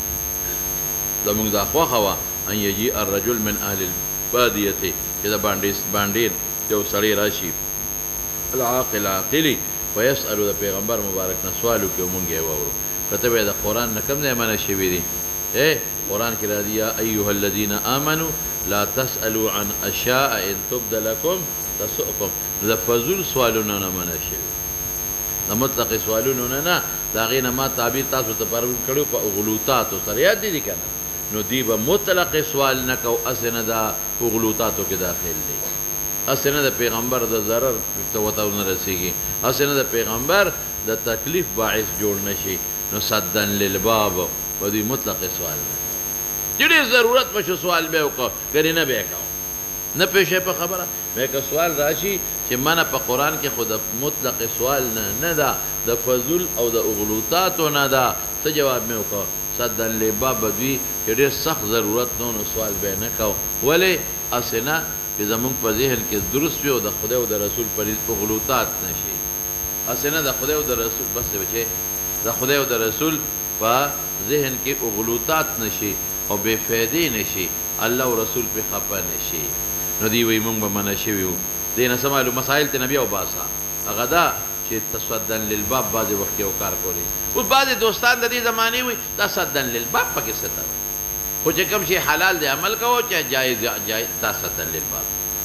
زموږ دا خوښه وه ان یجیء الرجل من اهل البادیة چې د بانډیر یو سړی راشي العاقل عاقلي ویسألو د پیغمبر مبارک نه سوال وکړي او موږ یې واورو که ته به د قرآن نه کوم ځای منع شوي دي قرآن کې راځي یا ایها الذین آمنوا لا تسألوا عن اشیاء ان تبد لکم تسؤکم د فضول سوالونو نه منع شوي د مطلق سوالونو نه د هغې نه ما تعبیر تاسو ته پرون کړی په اغلوطاتو سره یاد دي که نه نو دی به مطلق سوال نه کو اسې نه دا اغلوطاتو کې داخل دی اسې نه د پیغمبر د ضرر ته ورته ونه رسېږي اسې نه د پیغمبر د تکلیف باعث جوړ نه شي نو صدن للباب به دوی مطلق سوال نه چې ډېر ضرورت به شو سوال به یې وکړو ګنې نه به یې کوو نه پېښې په خبره بیا که سوال راشي چې منه په قرآن کې خو د مطلق سوال نه ده د فضول او د اغلوطاتو نه ده څه جواب مې وکړو صدن للباب به دوی چې ډېر سخت ضرورت نو نو سوال به یې نه کوو ولې اسې نه چې زمونږ په ذهن کې درست وي او د خدای او د رسول په اغلوطات نه شي اسې نه د خدای او د رسول بس بچې د خدای او د رسول په ذهن کې اغلوطات نه شي او بې فایدې نه شي الله او رسول پې خفه نه شي نو دوی وایي مونږ به منع شوي وو دې نه څه معلوم مسایل ته نه بیا وباسه هغه دا چې تصدن للباب بعضې وخت یو کار کولی اوس بعضې دوستان د دې زمانې وایي دا صدن للباب پکې څه ته خو چې کوم شي حلال دی عمل کوو چې جایز دا صدن للباب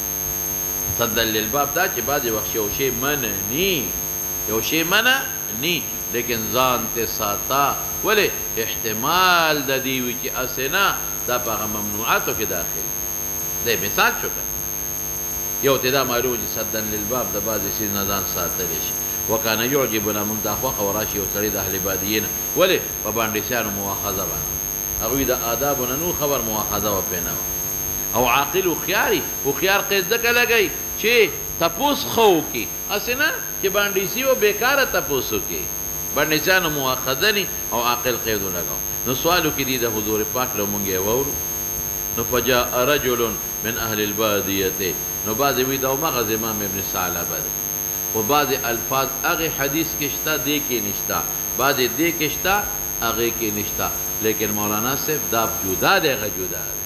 صدن للباب دا چې بعضې وخت یو شی منع ني یو شی منع ني لیکن ځان ته ساته ولې احتمال د دې وي چې اسې نه دا په هغه ممنوعاتو کې داخل دی مثال شو که یو ته دا معلوم چې صدن للباب د بعضې څیز نه ځان ساتلی شي وکانه یعجبنا موږ ته خوښه وراشي یو سړی د اهل بادیې نه ولې په بانډیسیانو مواخذه باندې هغوی د آدابو نه نو خبر مواخذه و پې نه وه او عاقل هوښیار هوښیار قید ځکه لګوي چې تپوس ښه وکړي هسې نه چې بانډیسي و بېکاره تپوس وکړي بانډیسیانو مواخذه ني او عاقل قید ولګو نو سوال وکړي دي د حضور پاک له مونږ یې واورو نو فجاء رجل من اهل البادیة نو بعضې وی دا مغز امام ابن ثعلبه دی و بعضې الفاظ هغې حدیث کې شته دې کې نشته بعضې دې کې شته هغې کې نشته لیکن مولانا صاحب دا جدا دی هغه جدا دی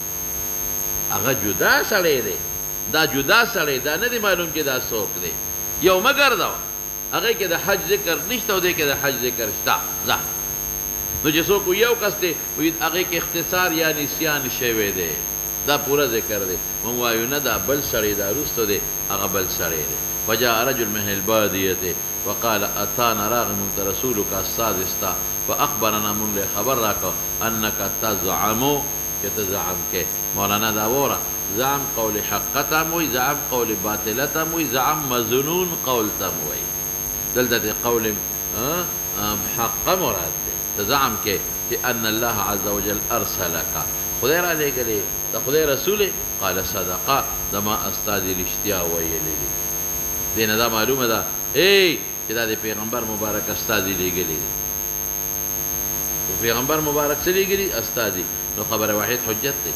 هغه جدا سړی دی دا جدا سړی دا نه دی معلوم چې دا څوک دی یو مه ګرځوه هغې کې د حج ذکر نشته او دې کې د حج ذکر شته ځه نو چې څوک یو کس دی وایي هغې کې اختصار یا نسیان شوی دی دا پوره ذکر دی مونږ وایو نه دا بل سړی دا وروسته دی هغه بل سړی دی فجاء رجل من البادیة وقال اتانا راغ مونږ ته رسولک استاد ستا فاخبرنا مونږ له خبر راکړه انک تزعمو چې ته زعم کې مولانا دا وره زعم قول حقه ته وایي زعم قول باطله ته وایي زعم مظنون قول ته وایي دلته د قول حقه مراد دی ته زعم کې چې ان الله عز وجل ارسلک خدای را لېږلی د خدای رسول قال صدقه زما استادې رښتیا ویلي دي دې نه دا معلومه ده چې دا د پیغمبر مبارک استادې لېږلی دی پیغمبر مبارک څه لېږلي استادې نو خبره واحد حجت دی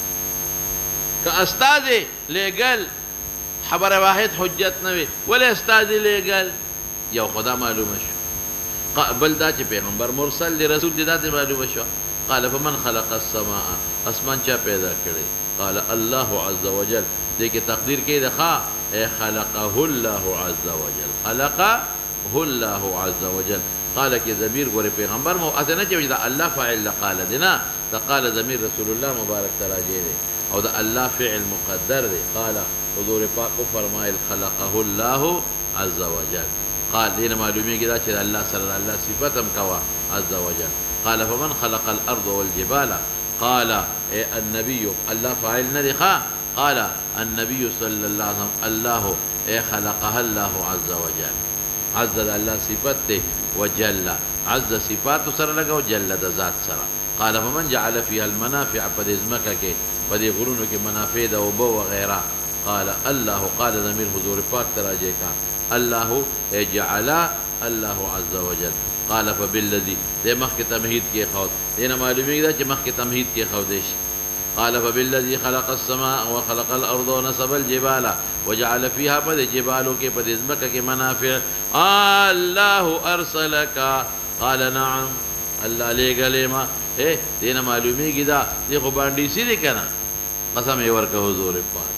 که استادې لېږل خبره واحد حجت نه وي ولې استادې لېږل یو خدا معلومه شو بل دا چې پیغمبر مرسل دی رسول دی داسې معلومه شوه قال فمن خلق السماء اسمان چا پیدا کړی قال الله عز وجل دې کې تقدیر کې ده خلقه الله عز وجل خلقه الله عز وجل قال کې ضمیر ګورې پیغمبر مو اته نه چې دا الله فاعل قال دی نه دا قال ضمیر رسول الله مبارک ته راجع دی او دا الله فعل مقدر دی قال حضور پاک فرمایل خلقه الله عز وجل قال دین معلومیږي دا چې الله سره الله صفت هم کوا عز وجل قال فمن خلق الارض والجبال قال النبي الله فاعل ندي قال النبي صلى الله عليه وسلم الله خلقها الله عز وجل عز الله صفته وجل عز صفات سره لګو جل د ذات سره قال فمن جعل فيها المنافع فدزمکه کې پدې غرونو کې منافع ده او بو وغيرها قال الله قال ضمیر حضور پاک تراجه کا الله جعل الله عز وجل قال فبالذي دې مخکې تمهید کې خود دینه معلومیږي چې مخکې تمهید کې خودش قال فبالذي خلق السماء وخلق الارض ونصب الجبال وجعل فيها پد جبالو کې پد ازمکه کې منافع الله ارسلك قال نعم الله لګلې ما دینه معلومیږي دا دې خو باندې سي دي کنه قسم یې ورکه حضور پاک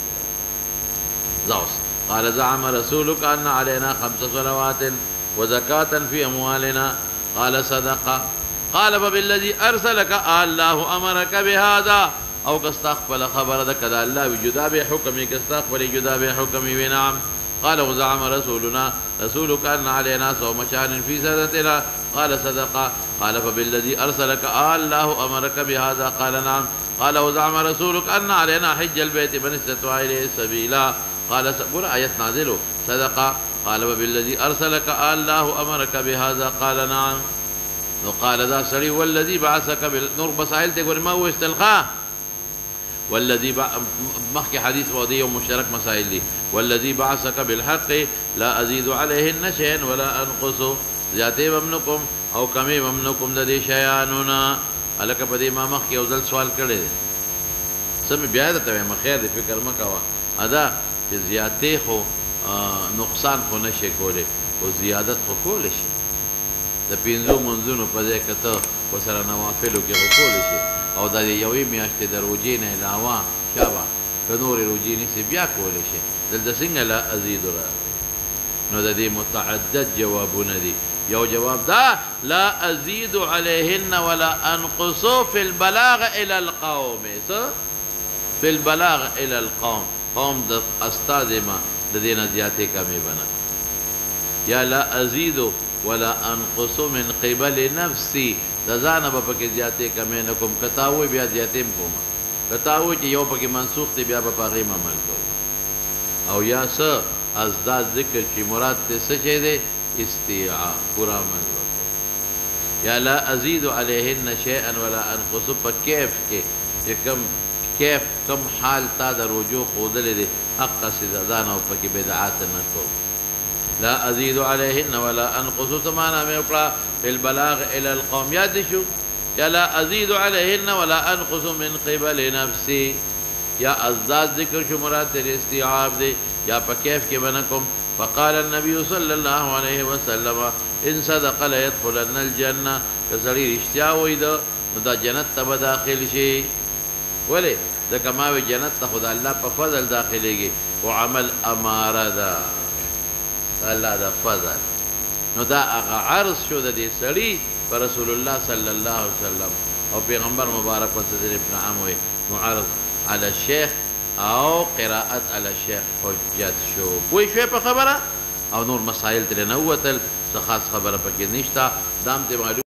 زوس قال زعم رسولك ان علينا 5 صلوات وزكاة في أموالنا قال صدقة قال فبالذي أرسلك الله أمرك بهذا أو كاستقبل خبر كذا الله بجدا بحكمي كاستقبل جدا بحكمي ونعم قال وزعم رسولنا رسولك أن علينا صوم شهر في سنتنا قال صدق. قال فبالذي أرسلك الله أمرك بهذا؟ قال نعم. قال وزعم رسولك أن علينا حج البيت من استطاع إليه سبيلا؟ قال قل آية نازل صدق. قال وبالذي أرسلك الله أمرك بهذا؟ قال نعم. وقال ذا سري والذي بعثك بالنور مسائل تقول ما هو استلقاه والذي مخي حديث وضي ومشترك مسائل لي والذي بعثك بالحق لا أزيد عليهن شيئا ولا أنقص زيادة ممنكم أو كمي ممنكم ذي شيئاننا ألك بدي ما مخي وزل سؤال كده سمي بيادة تبعي ما خير دي فكر مكوا هذا زيادة خو نقصان خو نشي كولي وزيادة خو كولي شي د پینځو منځونو په ځای که ته ورسره نوافلو کې خو کولی شي او د یوې میاشتې د روجې نه علاوه شابه که نورې روجې نیسي بیا کولی شي دلته څنګه لا ازیدو راغلی نو د دې متعدد جوابونه دي یو جواب دا لا ازید علیهن ولا انقصو فی البلاغ الى القوم فی البلاغ الى القوم قوم د استاد ما د دې نه زیاتې کمې بنه یا لا ازیدو ولا انقص من قبل نفسي د ځانه به پکې زیاتې کمې نه کوم که تا ووایي بیا زیاتې م کوم که تا ووایي چې یو پکې منسوخ دی بیا به په هغې م عمل کوم او یا څه ازداد ذکر چې مراد ترې څه شی دی استیعاب پوره عمل وکړو یا لا ازید علیهن شیئا ولا انقص په کیف کې چې کوم کیف کوم حال تا د رجوع ښودلی دی هغسې د ځانه او پکې بدعات نه کوم لا أزيد عليهن ولا أنقص تمانا ميقرأ في البلاغ إلى القوم يادشو يا لا أزيد عليهن ولا أنقص من قبل نفسي يا أزداد ذكر شمرات الاستيعاب دي يا فكيف كمنكم فقال النبي صلى الله عليه وسلم إن صدق ليدخلن الجنة كسرير اشتياوي ده دا جنت تبا داخل شي ولي ده كماوي جنت تخد الله بفضل داخلي وعمل أمارة ده الله دا فضل نو دا اغا عرض شو دا دی سړي پر رسول الله صلی الله علیه وسلم او پیغمبر مبارک وصدر ابن عموی معرض على الشيخ او قراءت على الشيخ حجت شو پوی شوی په خبره او نور مسائل ترې نه وتل څه خاص خبره پکې نشته دام ته معلوم